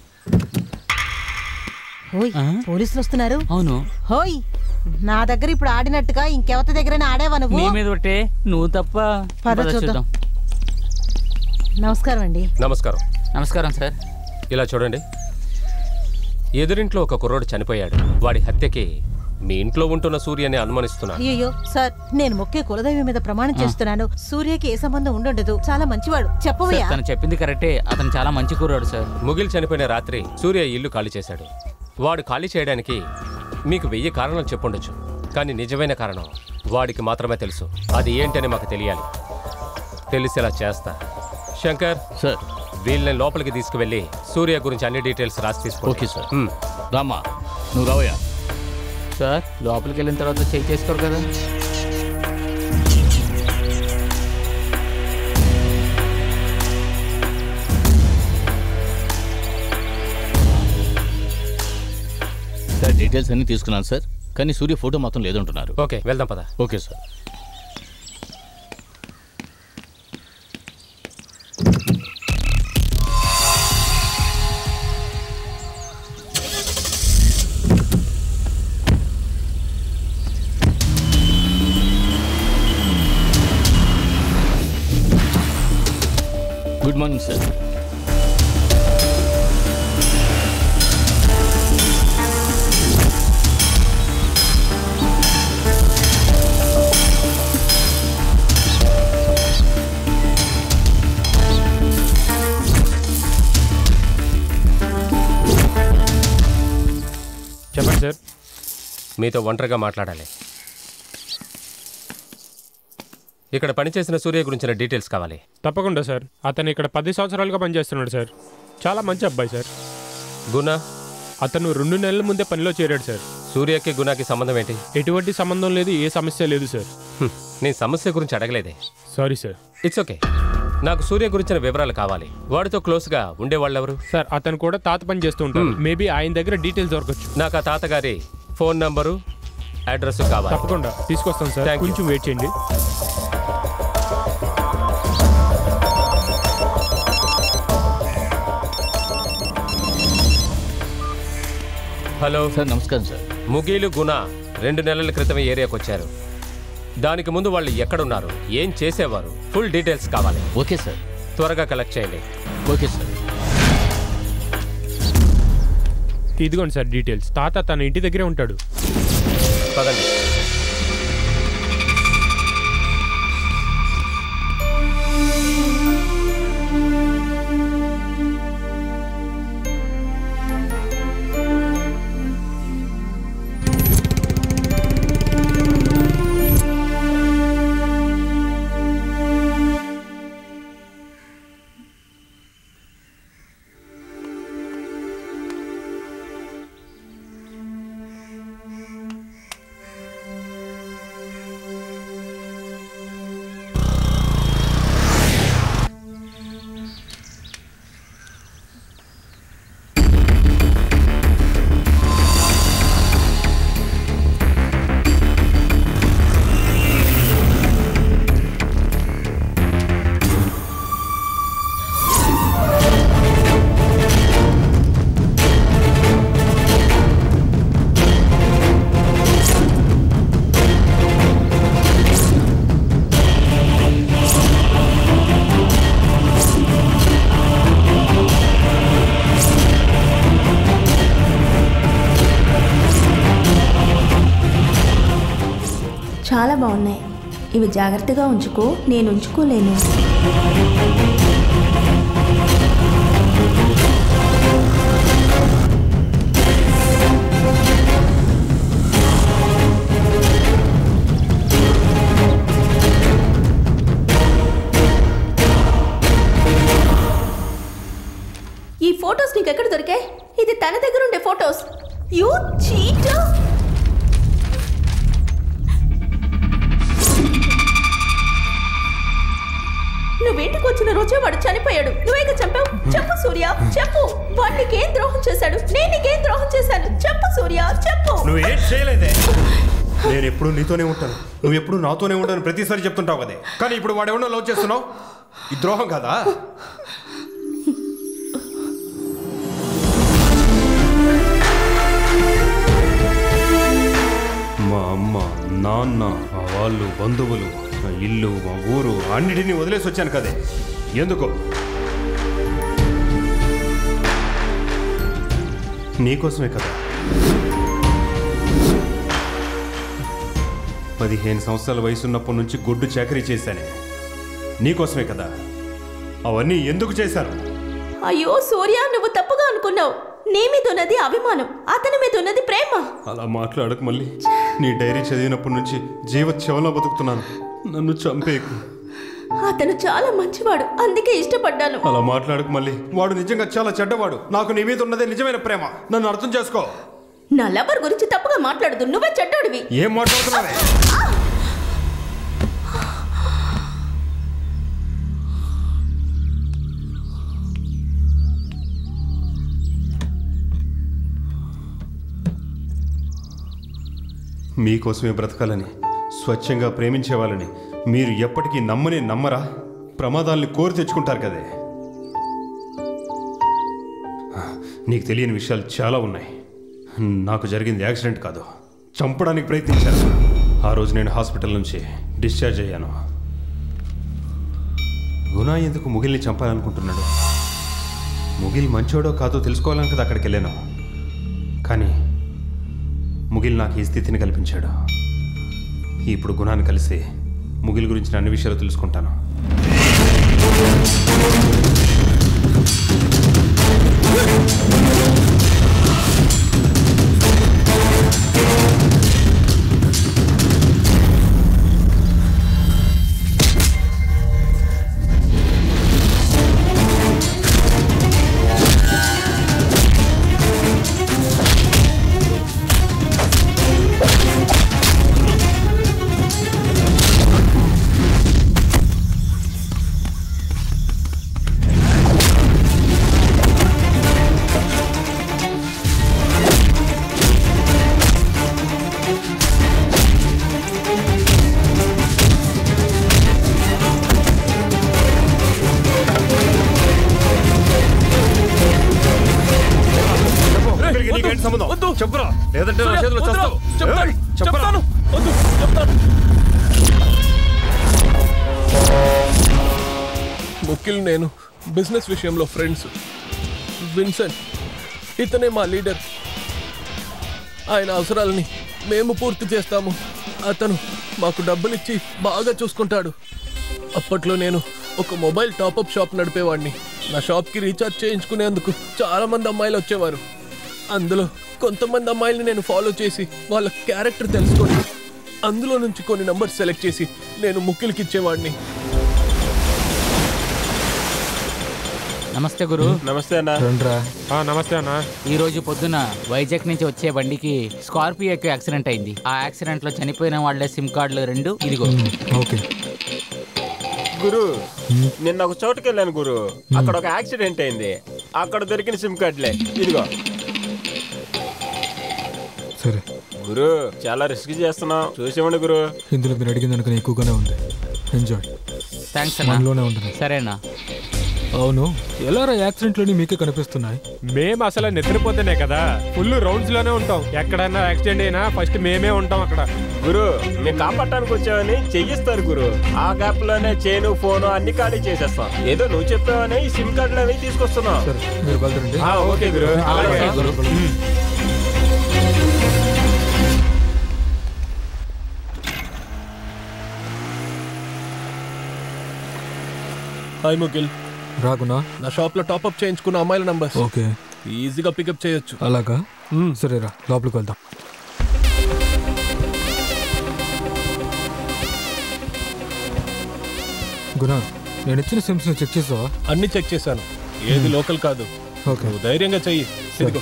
ఓయ్, పోలీసులు వస్తున్నారు. అవును. హోయ్, నా దగ్గర ఇప్పుడు ఆడినట్టుగా ఇంకెవరి దగ్గర ఆడేవా నువ్వు? నీ మీద ఒకటే, నువ్వు తప్ప. పద పద చూద్దాం. నమస్కారం అండి. నమస్కారం. నమస్కారం సార్. ఇలా చూడండి, ఎదురింట్లో ఒక కుర్రోడు చనిపోయాడు. వాడి హత్యకి మీ ఇంట్లో ఉంటున్న సూర్యని అనుమానిస్తున్నాను. అయ్యో సార్, నేను మొక్కే కులదైవం మీద ప్రమాణం చేస్తున్నాను. సూర్యకి ఏ సంబంధం ఉండదు, చాలా మంచివాడు. చెప్పవయ్యా. తను చెప్పింది కరెక్టే, అతను చాలా మంచి కుర్రాడు సార్. ముగిల్ చనిపోయిన రాత్రి సూర్య ఇల్లు ఖాళీ చేశాడు. వాడు ఖాళీ చేయడానికి మీకు వెయ్యి కారణాలు చెప్పుండొచ్చు, కానీ నిజమైన కారణం వాడికి మాత్రమే తెలుసు. అది ఏంటని మాకు తెలియాలి. తెలిసేలా చేస్తా. శంకర్ సార్, వీళ్ళని లోపలికి తీసుకువెళ్ళి సూర్య గురించి అన్ని డీటెయిల్స్ రాసి తీసుకో. Okay sir. రామ్మా, నువ్వు రావయ్యా. సార్, లోపలికి వెళ్ళిన తర్వాత చెక్ చేసుకోరు కదా. సార్, డీటెయిల్స్ అన్ని తీసుకున్నాను సార్, కానీ సూర్య ఫోటో మాత్రం లేదంటున్నారు. ఓకే, వెళ్దాం పద. Okay sir. Good morning sir. చెప్పండి సార్. మీతో ఒంటరిగా మాట్లాడాలి. ఇక్కడ పనిచేసిన సూర్య గురించిన డీటెయిల్స్ కావాలి. తప్పకుండా సార్. అతను ఇక్కడ పది సంవత్సరాలుగా పనిచేస్తున్నాడు సార్. చాలా మంచి అబ్బాయి సార్. గుణ అతను రెండు నెలల ముందే పనిలో చేరాడు సార్. సూర్యకి గుణకి సంబంధం ఏంటి? ఎటువంటి సంబంధం లేదు, ఏ సమస్య లేదు సార్. నేను సమస్య గురించి అడగలేదే. Sorry sir. It's okay. నాకు సూర్య గురించిన వివరాలు కావాలి. వాడితో క్లోజ్గా ఉండేవాళ్ళు ఎవరు? సార్, అతను కూడా తాత పని చేస్తూ ఉంటారు. మేబీ ఆయన దగ్గర డీటెయిల్స్ దొరకచ్చు. నాకు ఆ తాతగారి ఫోన్ నంబరు, అడ్రస్ కావాలి. తప్పకుండా తీసుకొస్తాను సార్. కొంచెం వెయిట్ చేయండి. Hello sir. నమస్కారం సార్. ముగీలు గుణ రెండు నెలల క్రితం ఏరియాకి వచ్చారు. దానికి ముందు వాళ్ళు ఎక్కడున్నారు, ఏం చేసేవారు, ఫుల్ డీటెయిల్స్ కావాలి. Okay sir. త్వరగా కలెక్ట్ చేయండి. Okay sir. ఇదిగోండి సార్ డీటెయిల్స్. తాత తన ఇంటి దగ్గరే ఉంటాడు. పదండి. ఇవి జాగ్రత్తగా ఉంచుకో, నేను ఉంచుకోలేను. ఈ ఫొటోస్ నీకు ఎక్కడ దొరికాయి? ఇది తన దగ్గర ఉండే ఫొటోస్. You cheater! నువ్వేంటికి వచ్చిన రోజే వాడు చనిపోయాడు. నువ్వేగా చంపావు? చెప్పు సూర్య, చెప్పు. వాడు నీకేం ద్రోహం చేశాడు? నేను నీకేం ద్రోహం చేశాను? చెప్పు సూర్య, చెప్పు. నువ్వేం చేయలేదే. నేను ఎప్పుడు నీతోనే ఉంటాను, నువ్వు ఎప్పుడు నాతోనే ఉంటాను ప్రతిసారి చెప్తుంటావు కదే. కానీ ఇప్పుడు వాడెవడో లవ్ చేస్తున్నావు, ఈ ద్రోహం కదా? మా అమ్మ, నాన్న, మా వాళ్ళు, బంధువులు, నా ఇల్లు, మా ఊరు అన్నిటినీ వదిలేసి వచ్చాను కదే. ఎందుకు? నీకోసమే కదా. పదిహేను సంవత్సరాల వయసున్నప్పటి నుంచి గుడ్డు చాకరీ చేశానే నీకోసమే కదా. అవన్నీ ఎందుకు చేశారు? అయ్యో సూర్య, నువ్వు తప్పుగా అనుకున్నావు. నీ మీద ఉన్నది అభిమానం, అతని మీద ఉన్నది ప్రేమ. అలా మాట్లాడకు మళ్ళీ. నీ డైరీ చదివినప్పటి నుంచి జీవోత్సవంలో బతుకుతున్నాను. నన్ను చంపేకు. అతను చాలా మంచివాడు, అందుకే ఇష్టపడ్డాను. అలా మాట్లాడకు మళ్ళీ. వాడు నిజంగా చాలా చెడ్డవాడు. నాకు నీ మీద ఉన్నదే నిజమైన ప్రేమ. నన్ను అర్థం చేసుకో. నా లవర్ గురించి తప్పుగా మాట్లాడదు. నువ్వే చెడ్డోడివి. ఏం మాట్లాడుతున్నావే? మీకోసమే బ్రతకాలని, స్వచ్ఛంగా ప్రేమించే వాళ్ళని మీరు ఎప్పటికీ నమ్మనే నమ్మరా? ప్రమాదాల్ని కోరి తెచ్చుకుంటారు కదే. నీకు తెలియని విషయాలు చాలా ఉన్నాయి. నాకు జరిగింది యాక్సిడెంట్ కాదు, చంపడానికి ప్రయత్నించాను. ఆ రోజు నేను హాస్పిటల్ నుంచి డిశ్చార్జ్ అయ్యాను. గునా ఎందుకు ముగిల్ని చంపాలనుకుంటున్నాడు? ముగిల్ మంచోడో కాదో తెలుసుకోవాలని కదా అక్కడికి వెళ్ళాను. కానీ ముగిల్ నాకు ఈ స్థితిని కల్పించాడు. ఇప్పుడు గుణాన్ని కలిసి ముగిల్ గురించిన అన్ని విషయాలు తెలుసుకుంటాను. చెప్పురా, లేదంటే నా చేతిలో చేస్తావు. చెప్తాను, వద్దు, చెప్తాను. ముఖ్యులు నేను బిజినెస్ విషయంలో ఫ్రెండ్స్. విన్సెంట్ ఇతనే మా లీడర్. ఆయన అవసరాలని మేము పూర్తి చేస్తాము. అతను మాకు డబ్బులిచ్చి బాగా చూసుకుంటాడు. అప్పట్లో నేను ఒక మొబైల్ టాపప్ షాప్ నడిపేవాడిని. నా షాప్కి రీఛార్జ్ చేయించుకునేందుకు చాలా మంది అమ్మాయిలు వచ్చేవారు. అందులో కొంతమంది అమ్మాయిల్ని నేను ఫాలో చేసి వాళ్ళ క్యారెక్టర్ తెలుసుకొని అందులో నుంచి కొన్ని నంబర్స్ సెలెక్ట్ చేసి నేను ముఖ్యులకి ఇచ్చేవాడిని. నమస్తే గురు. నమస్తే అన్న. నమస్తే అన్న. ఈ రోజు పొద్దున వైజాగ్ నుంచి వచ్చే బండికి స్కార్పియోకి యాక్సిడెంట్ అయింది. ఆ యాక్సిడెంట్ లో చనిపోయిన వాళ్ళ సిమ్ కార్డులు రెండు ఇదిగో. ఓకే గురు, నిన్న ఒక చోటుకి వెళ్ళాను గురు. అక్కడ ఒక యాక్సిడెంట్ అయింది. అక్కడ దొరికిన సిమ్ కార్డులే ఇదిగో. సరే గురు, చాలా రిస్క్ చేస్తున్నావు, చూసేవాడి గురు. ఇందులో మీరు అడిగిన దానికన్నా ఎక్కువగానే ఉంది. ఎంజాయ్. థ్యాంక్స్ మనలోనే ఉంటుంది. సరేనా? అవును, ఎలారా యాక్సిడెంట్లోని మీకే కనిపిస్తున్నాయి? మేము అసలు నిద్రపోతేనే కదా ఫుల్ రౌండ్స్ లోనే ఉంటాం. ఎక్కడైనా యాక్సిడెంట్ అయినా ఫస్ట్ మేమే ఉంటాం అక్కడ. గురు, మేము కాపాడటానికి వచ్చామని చెయ్యిస్తారు గురు. ఆ గ్యాప్ లోనే చైను ఫోను అన్ని ఖాళీ చేసేస్తాం. ఏదో నువ్వు చెప్పావని ఈ సిమ్ కార్డులు అవి తీసుకొస్తున్నాం. మీరు బయలుదేరండి. ఓకే గురు. అలాగే గురు. హాయ్ ముఖిల్. రాగునా నా షాప్ లో టాప్అప్ చేయించుకున్న అమ్మాయిల నంబర్స్ ఓకే ఈజీగా పికప్ చేయొచ్చు. అలాగా సరేరా లోపలికి వెళ్దాం. గునా నేను ఇచ్చిన సిమ్స్ చెక్ చేసావా? అన్ని చెక్ చేశాను, ఏది లోకల్ కాదు. ఓకే నువ్వు ధైర్యంగా చెయ్యి. ఇదిగో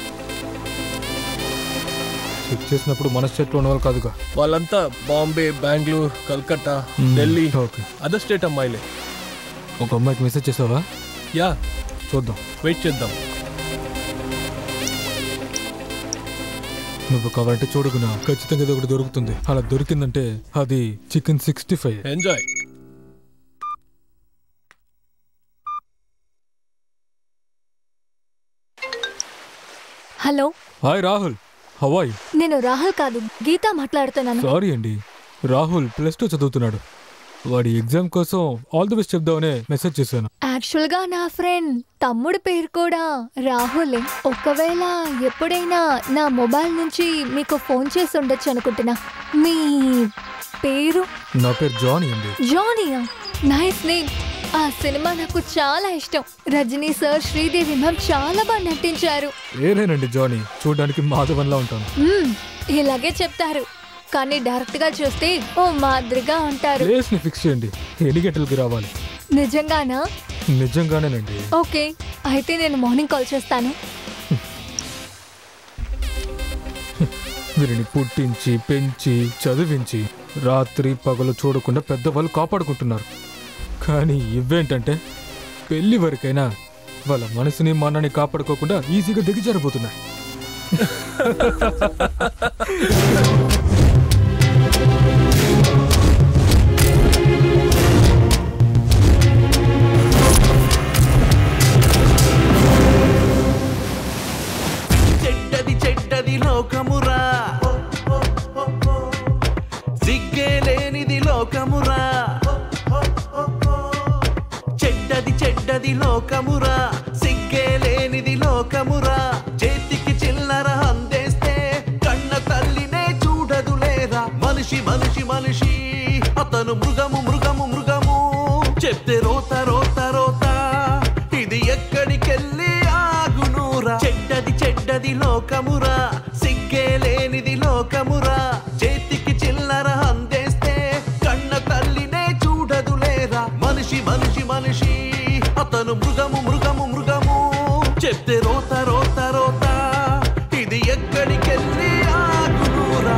చెక్ చేసినప్పుడు మన స్టేట్లో ఉన్న వాళ్ళు కాదుగా. వాళ్ళంతా బాంబే, బెంగళూరు, కల్కట్టా, ఢిల్లీ, అదర్ స్టేట్ అమ్మాయిలే. ఒక అమ్మాయికి మెసేజ్ చేసావా? యా చూద్దాం, వెయిట్ చేద్దాం. నువ్వు కావాలంటే చూడుకున్నా ఖచ్చితంగా ఇది ఒకటి దొరుకుతుంది. అలా దొరికిందంటే అది chicken sixty five. Enjoy. Hello hi Rahul, how are you? నేను రాహుల్ కాదు, గీత మాట్లాడుతున్నాను. సారీ అండి, రాహుల్ ప్లస్ టూ చదువుతున్నాడు. వాడి ఎగ్జామ్ కోసం ఆల్ ది బెస్ట్ చెప్దామనే మెసేజ్ చేశాను. యాక్చువల్ గా నా ఫ్రెండ్ తమ్ముడి పేరు కూడా రాహులే. ఒకవేళ ఎప్పుడైనా నా మొబైల్ నుంచి మీకు ఫోన్ చేసి ఉండొచ్చు అనుకుంటున్నా. మీ పేరు? నా పేరు జానీ అండి. జానీయా? Nice name. ఆ సినిమా నాకు చాలా ఇష్టం. రజనీ సార్, శ్రీదేవి మ్యామ్ చాలా బాగా నటించారు. ఏనేనండి జానీ, చూడడానికి మాధవన్లా ఉంటాను. మ్మ్, ఇలాగే చెప్తారు కానీ డైరెక్ట్ గా చూస్తే ఓ మాదిరిగా ఉంటారు. ప్లేస్ ని ఫిక్స్ చేయండి, ఎన్ని గంటలకి రావాలి? నిజంగానా? నిజంగానేనండి. ఓకే, అయితే నేను మార్నింగ్ కాల్ చేస్తాను. వీరిని పుట్టించి పెంచి చదివించి రాత్రి పగలు చూడకుండా పెద్దవాళ్ళు కాపాడుకుంటున్నారు. కానీ ఇవేంటంటే పెళ్లి వరకైనా వాళ్ళ మనసుని మన్నని కాపాడుకోకుండా ఈజీగా దిగజారిపోతున్నాయి. చెడ్డది చెడ్డది లోకమురా, సిగ్గే లేనిది లోకమురా. చెడ్డది చెడ్డది లోకమురా, సిగ్గే లేనిది లోకమురా. చేతికి చిల్లర అందేస్తే కన్న తల్లినే చూడదులేరా. మనిషి మనిషి మనిషి, అతను మృగము మృగము మృగము. చెప్తే రోత రోత రోత, ఇది ఎక్కడికెళ్ళి ఆగునూరా. చెడ్డది చెడ్డది లోకమురా, సిగ్గే లేనిది లోకమురా. చేతికి చిల్లర అందేస్తే కన్న తల్లినే చూడదులేరా. మనిషి మనిషి మనిషి, అతను మృగము మృగము మృగము. చెప్తే రోత రోత రోత, ఇది ఎక్కడికెళ్ళి ఆగునూరా.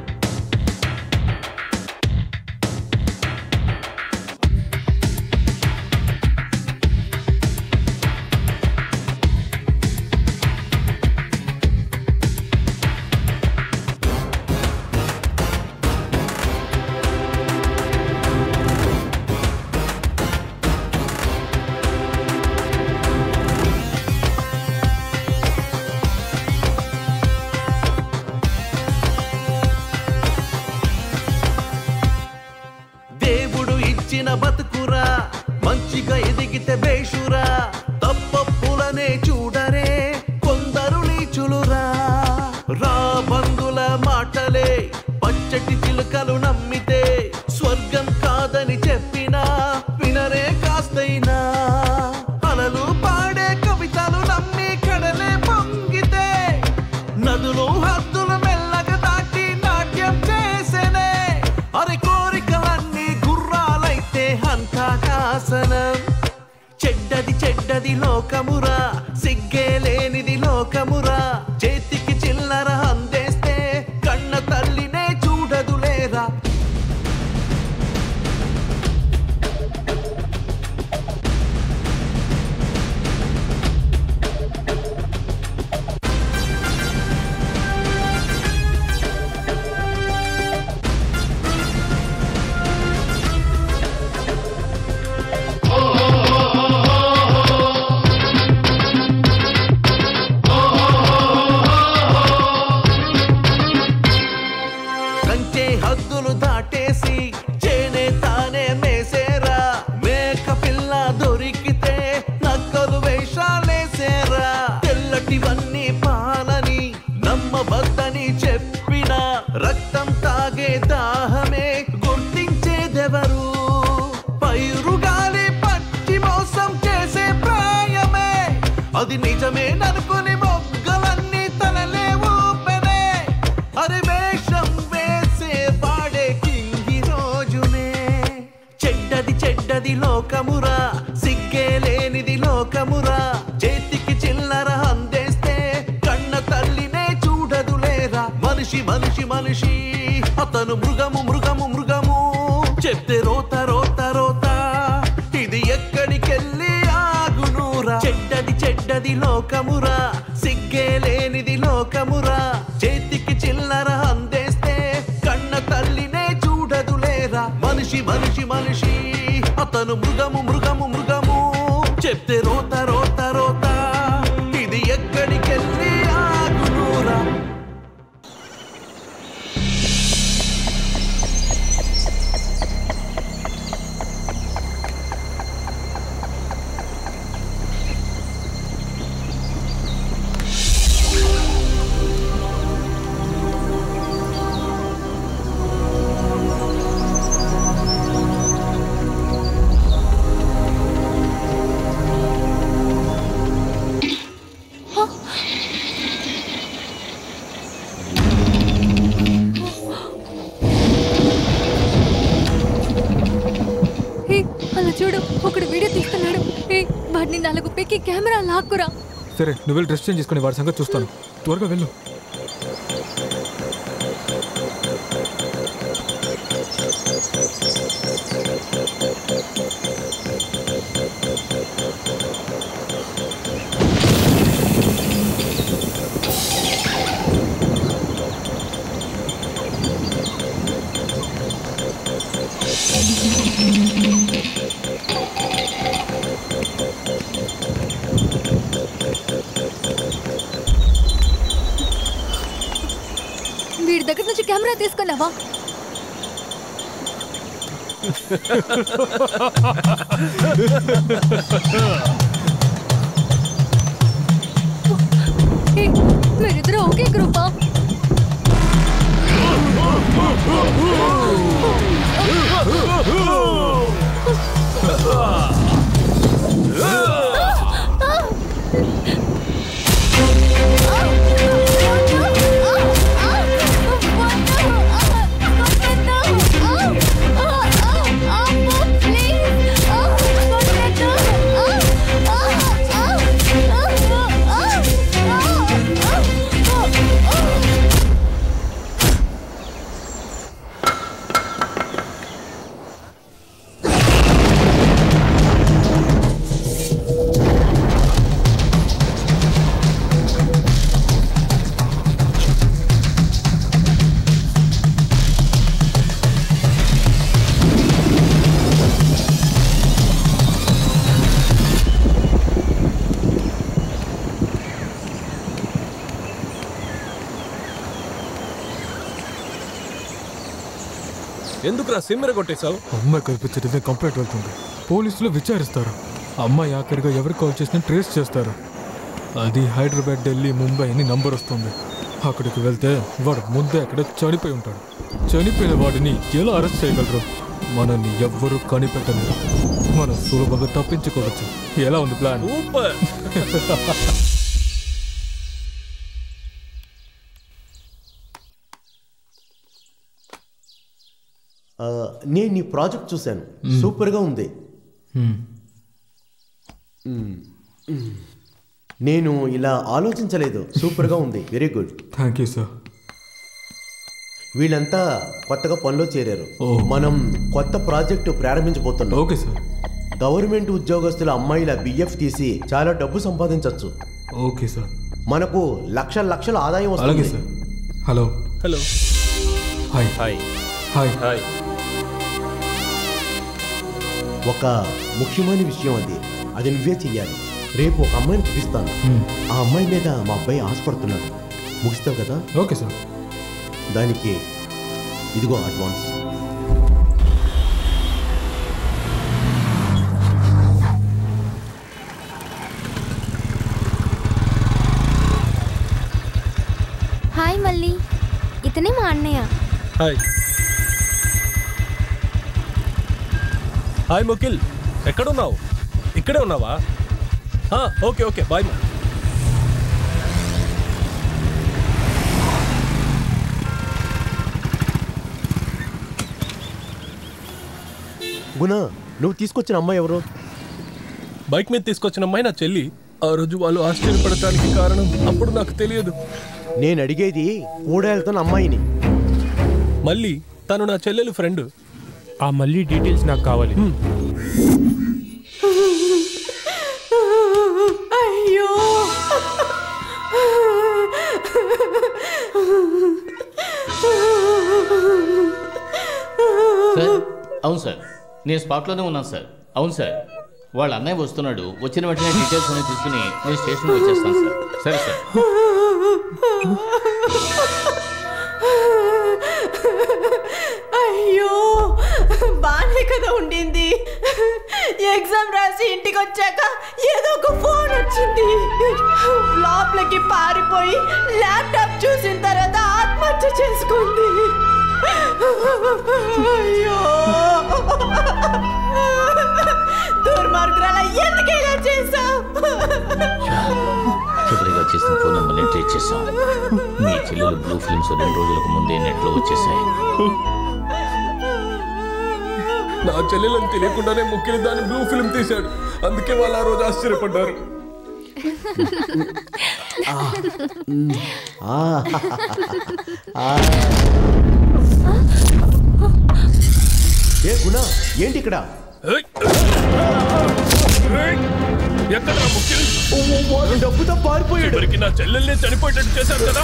దేవుడు ఇచ్చిన బతుకురా, మంచిగా ఎదిగితే బేషురా. తప్పప్పులనే చూడరే కొందరు నీచులురా. రా బంధుల మాటలే పచ్చటి చిలుకలు నమ్మితే స్వర్గం కాదని చెప్పినా వినరే కాస్తైనా. అలలు పాడే కవితలు నమ్మి కడలే పొంగితే నదులు హద్దులు మెల్లగా దాటి నాట్యం చేసేనే. అరే కోరికలన్నీ గుర్రాలైతే హంతాకాసనం. చెడ్డది చెడ్డది లోకమురా, సిగ్గే లేనిది లోకమురా. చేతికి చిల్లర అందేస్తే కన్న తల్లినే చూడదులేరా. Oh అది నిజమేననుకుని మొగ్గలన్నీ తలలే ఊపెనే అరే వేషం వేసే పాడే కింగి రోజునే చెడ్డది చెడ్డది లోకమురా సిగ్గే లేనిది లోకమురా చేతికి చిల్లర అందేస్తే కన్న తల్లినే చూడదులేరా మనిషి మనిషి మనిషి అతను మృగము మృగము మృగము చెప్తే రోత రోత రోత ఇది ఎక్కడికెళ్ళి ఆగునూరా చెడ్డది చెడ్డది లోకమురా సిగ్గే లేనిది లోకమురా చేతికి చిల్లర అందేస్తే కన్న తల్లినే చూడదులేరా మనిషి మనిషి మనిషి అతను మృగము మృగము మృగము చెప్తే రోత రోత రోత ఇది ఎక్కడికెళ్ళి ఆగునూరా అలా చూడు ఒకడు వీడియో తీస్తున్నాడు. ఏ వాడిని నాలుగు పెక్కి కెమెరా లాక్కురా. సరే నువ్వు వెళ్ళి డ్రెస్ చేంజ్ చేసుకుని వాడి సంగతి చూస్తాను. త్వరగా వెళ్ళు. వీడి దగ్గర నుంచి కెమెరా తీసుకున్నావా? మీరిద్దరు ఒకే గ్రూపా? ఎందుకురా సిమ్మెర కొట్టేశావు? అమ్మాయి కనిపించడం కంప్లైంట్ వెళ్తుంది. పోలీసులు విచారిస్తారు. అమ్మాయి ఆఖరిగా ఎవరు కాల్ చేసినా ట్రేస్ చేస్తారు. అది హైదరాబాద్, ఢిల్లీ, ముంబై అని నంబర్ వస్తుంది. అక్కడికి వెళ్తే వాడు ముందే అక్కడ చనిపోయి ఉంటాడు. చనిపోయిన వాడిని ఎలా అరెస్ట్ చేయగలరు? మనల్ని ఎవ్వరూ కనిపెట్టలేరు. మనం సులభంగా తప్పించుకోవచ్చు. ఎలా ఉంది ప్లాన్? నేను నీ ప్రాజెక్ట్ చూశాను. సూపర్గా ఉంది. నేను ఇలా ఆలోచించలేదు. సూపర్గా ఉంది. Very good. Thank you sir. వీళ్ళంతా కొత్తగా పనిలో చేరారు. మనం కొత్త ప్రాజెక్టు ప్రారంభించబోతున్నాం. Okay sir. గవర్నమెంట్ ఉద్యోగస్తుల అమ్మాయిల బిఎఫ్ తీసి చాలా డబ్బు సంపాదించవచ్చు. Okay sir. మనకు లక్షల లక్షల ఆదాయం వస్తుంది. అలాగే sir. Hello hello hi hi hi hi ఒక ముఖ్యమైన విషయం అది అది నువ్వే చెయ్యాలి. రేపు ఒక అమ్మాయిని చూపిస్తాను. ఆ అమ్మాయి మీద మా అబ్బాయి ఆశపడుతున్నాడు. ముగిస్తావు కదా? Okay sir. దానికి ఇదిగో అడ్వాన్స్. హాయ్ మళ్ళీ, ఇతనే మా అన్నయ్య. హాయ్ హాయ్ ముఖిల్, ఎక్కడున్నావు? ఇక్కడే ఉన్నావా? Okay okay bye. గుణ నువ్వు తీసుకొచ్చిన అమ్మాయి ఎవరు? బైక్ మీద తీసుకొచ్చిన అమ్మాయి నా చెల్లి. ఆ రోజు వాళ్ళు ఆశ్చర్యపడటానికి కారణం అప్పుడు నాకు తెలియదు. నేను అడిగేది కూడా వెళ్తున్న అమ్మాయిని. మళ్ళీ తను నా చెల్లెలు ఫ్రెండ్. ఆ మళ్ళీ డీటెయిల్స్ నాకు కావాలి. అయ్యో సార్ అవును సార్, నేను స్పాట్లోనే ఉన్నాను సార్. అవును సార్, వాళ్ళ అన్నయ్య వస్తున్నాడు. వచ్చిన వెంటనే డీటెయిల్స్ అన్ని తీసుకుని నేను స్టేషన్కి వచ్చేస్తాను సార్. సరే సార్. అయ్యో బానే కదా ఉండింది. ఎగ్జామ్ రాసి ఇంటికి వచ్చాక ఏదో ఒక ఫోన్ వచ్చింది. లోపలికి పారిపోయి ల్యాప్టాప్ చూసిన తర్వాత ఆత్మహత్య చేసుకుంది. అయ్యో దుర్మార్గురాలా, ఎందుకు ఇలా చేశావు? చివరిగా చేసిన ఫోన్ నెంబర్ని ట్రేస్ చేశాం. మీ చెల్లెలు బ్లూ ఫిల్మ్స్ రెండు రోజులకు ముందే నెట్లో వచ్చేసాయి. నా చెల్లెలని తెలియకుండానే ముఖ్యులు దాన్ని బ్లూ ఫిల్మ్ తీశాడు. అందుకే వాళ్ళు ఆ రోజు ఆశ్చర్యపడ్డారు. ఏ గుణ ఏంటి ఇక్కడ? ఎక్కడ ముఖ్యులు? డబ్బుతో పారిపోయాడు. చివరికి నా చెల్లెల్ని చనిపోయేటట్టు చేశారు కదా.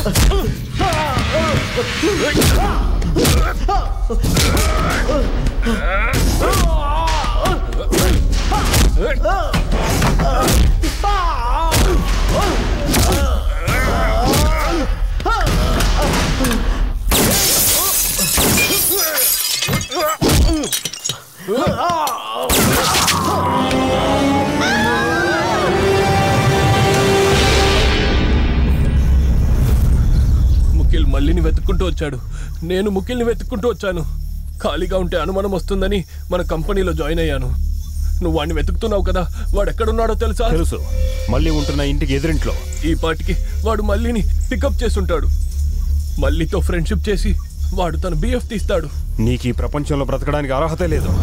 ముఖ్యులు మళ్ళీని వెతుక్కుంటూ వచ్చాడు. నేను ముఖ్యుల్ని వెతుక్కుంటూ వచ్చాను. ఖాళీగా ఉంటే అనుమానం వస్తుందని మన కంపెనీలో జాయిన్ అయ్యాను. నువ్వు వాడిని వెతుకుతున్నావు కదా, వాడు ఎక్కడున్నాడో తెలుసా? తెలుసు. మళ్ళీ ఉంటున్న ఇంటికి ఎదురింట్లో. ఈ పాటికి వాడు మళ్ళీని పికప్ చేసుంటాడు. మళ్ళీతో ఫ్రెండ్షిప్ చేసి వాడు తన బిఎఫ్ తీస్తాడు. నీకు ఈ ప్రపంచంలో బ్రతకడానికి అర్హత లేదు.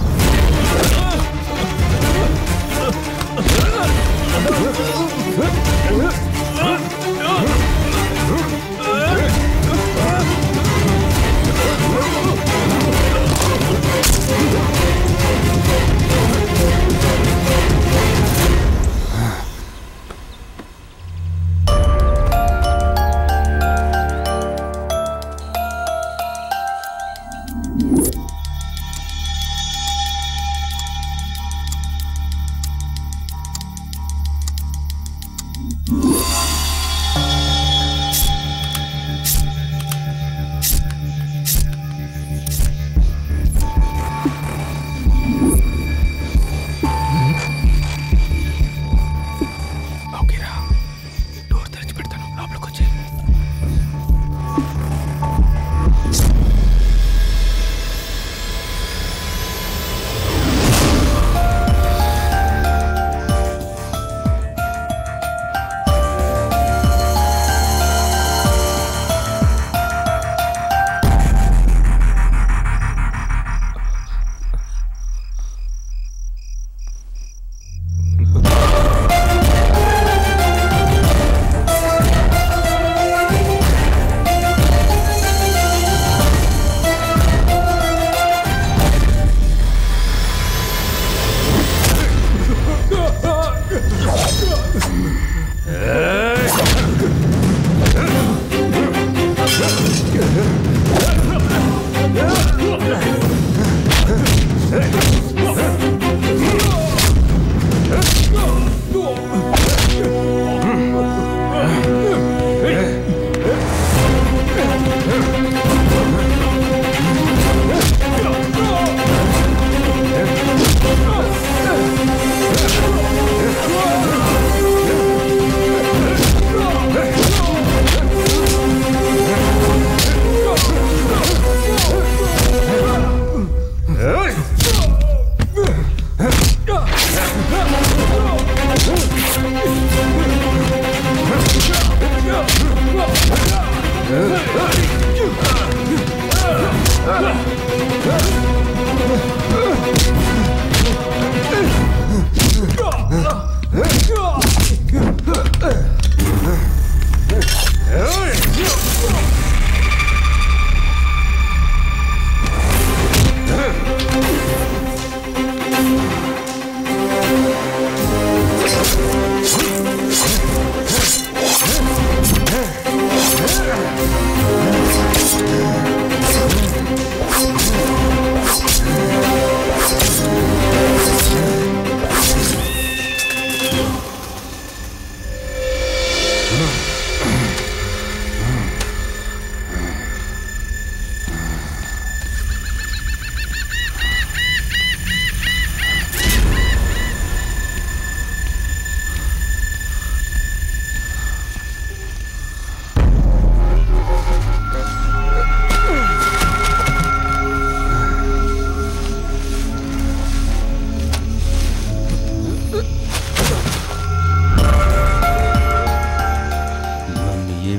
you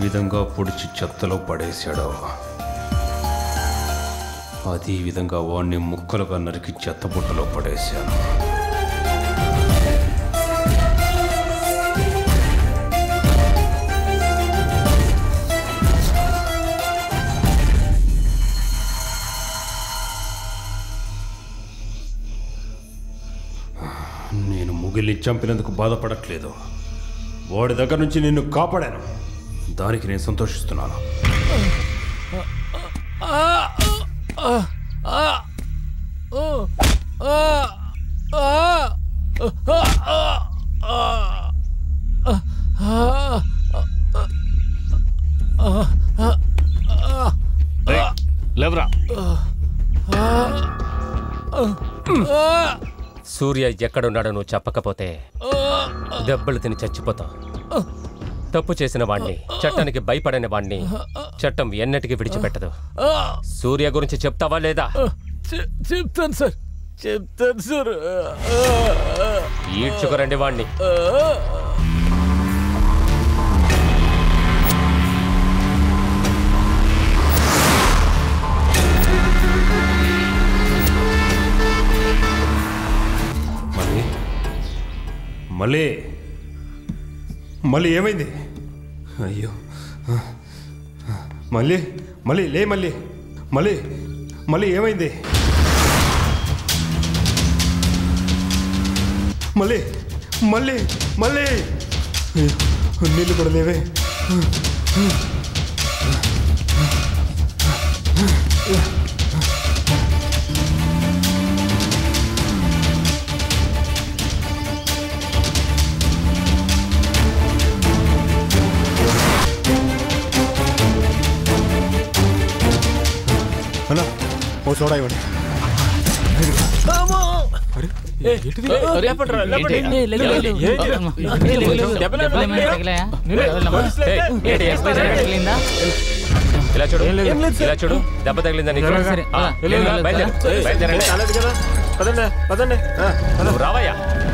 విధంగా పొడిచి చెత్తలో పడేశాడో అదే విధంగా వాడిని ముక్కలుగా నరికి చెత్తబుట్టలో పడేశాను. నేను ముగిల్ని చంపినందుకు బాధపడట్లేదు. వాడి దగ్గర నుంచి నిన్ను కాపాడాను, దానికి నేను సంతోషిస్తున్నాను. లేవరా. సూర్య ఎక్కడున్నాడో నువ్వు చెప్పకపోతే దెబ్బలు తిని చచ్చిపోతావు. తప్పు చేసిన వాణ్ణి, చట్టానికి భయపడని వాణ్ణి చట్టం ఎన్నటికీ విడిచిపెట్టదు. సూర్య గురించి చెప్తావా లేదా? చెప్తాను సార్, చెప్తాను సార్. ఈడ్చుకురండి వాణ్ణి. మళ్ళీ మళ్ళీ ఏమైంది? అయ్యో, మళ్ళీ మళ్ళీ లే మళ్ళీ మళ్ళీ మళ్ళీ ఏమైంది? మళ్ళీ మళ్ళీ మళ్ళీ నీళ్ళు కూడా లేవే. అలా ఓ సోడా ఇవ్వండి. ఇలా చూడు, ఇలా చూడు, దెబ్బ తగిలిందా నీకు? నువ్వు రావయ్యా.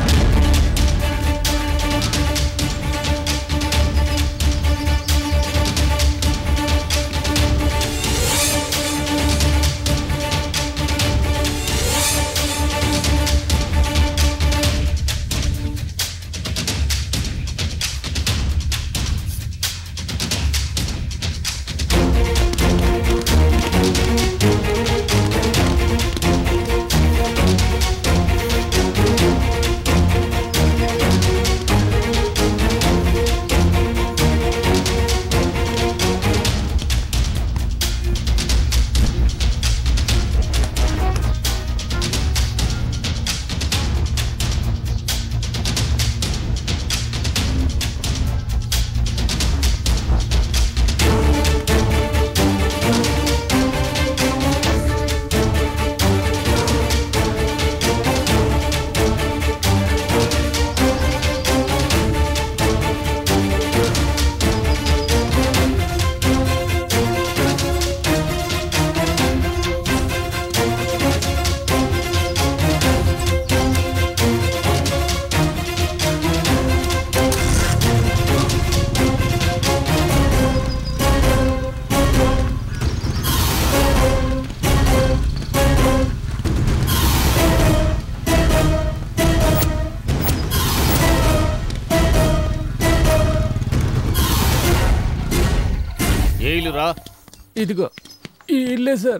ఇదిగో ఈ ఇల్లే సార్.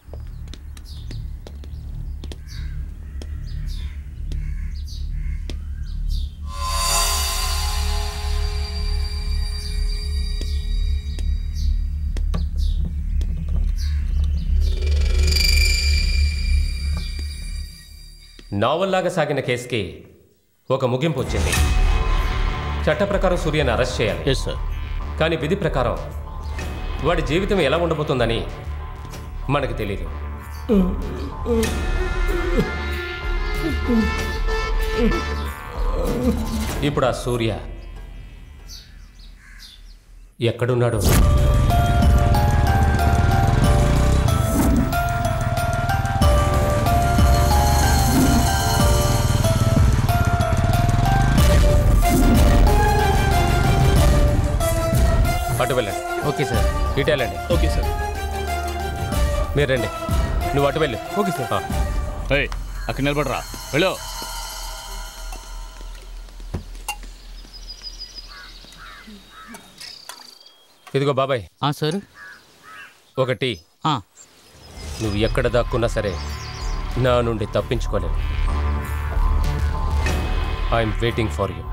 నావల్లాగా సాగిన కేసుకి ఒక ముగింపు వచ్చింది. చట్ట ప్రకారం సూర్యని అరెస్ట్ చేయాలి. Yes sir. కానీ విధి ప్రకారం వాడి జీవితం ఎలా ఉండబోతుందని మనకు తెలీదు. ఇప్పుడు ఆ సూర్య ఎక్కడున్నాడు? అటు వెళ్ళండి. Okay sir. ఇటు వెళ్ళండి. Okay sir. మీరు రండి. నువ్వు అటు వెళ్ళు. Okay sir. అక్కడ నిలబడరా, వెళ్ళు. ఇదిగో బాబాయ్. సార్ ఒకటి నువ్వు ఎక్కడ దాక్కున్నా సరే నా నుండి తప్పించుకోలేవు. I'm waiting for you.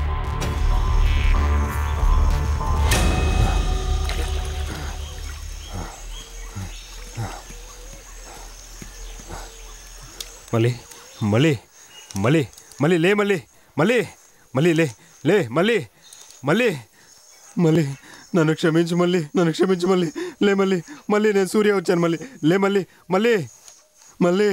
మళ్ళీ మళ్ళీ మళ్ళీ మళ్ళీ లే మళ్ళీ మళ్ళీ మళ్ళీ లే లే మళ్ళీ మళ్ళీ మళ్ళీ నన్ను క్షమించు మళ్ళీ నన్ను క్షమించు మళ్ళీ లే మళ్ళీ మళ్ళీ నేను సూర్య వచ్చాను మళ్ళీ లే మళ్ళీ మళ్ళీ మళ్ళీ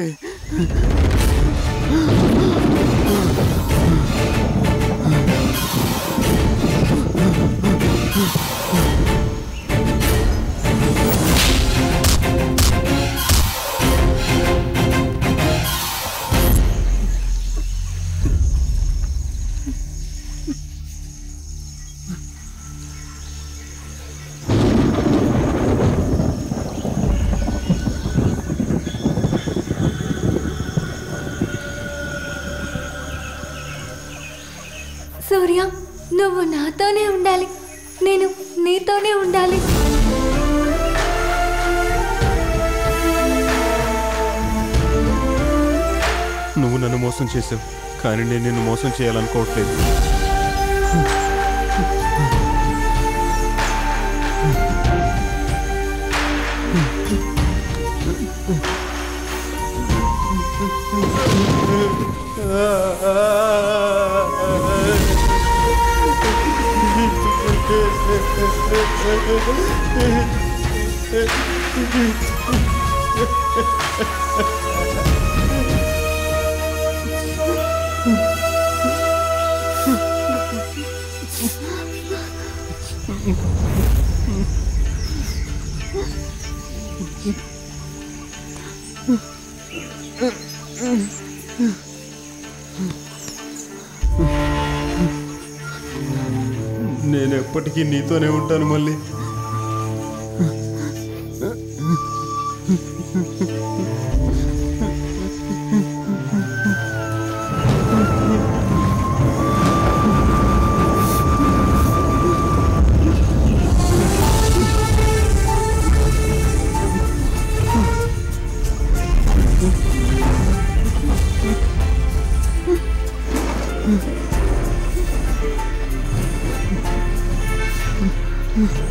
సూర్య, నువ్వు నాతోనే ఉండాలి, నేను నీతోనే ఉండాలి. నువ్వు నన్ను మోసం చేసావు, కానీ నేను నిన్ను మోసం చేయాలనుకోవట్లేదు. నేను ఎప్పటికీ నీతోనే ఉంటాను మళ్ళీ. Mm-hmm.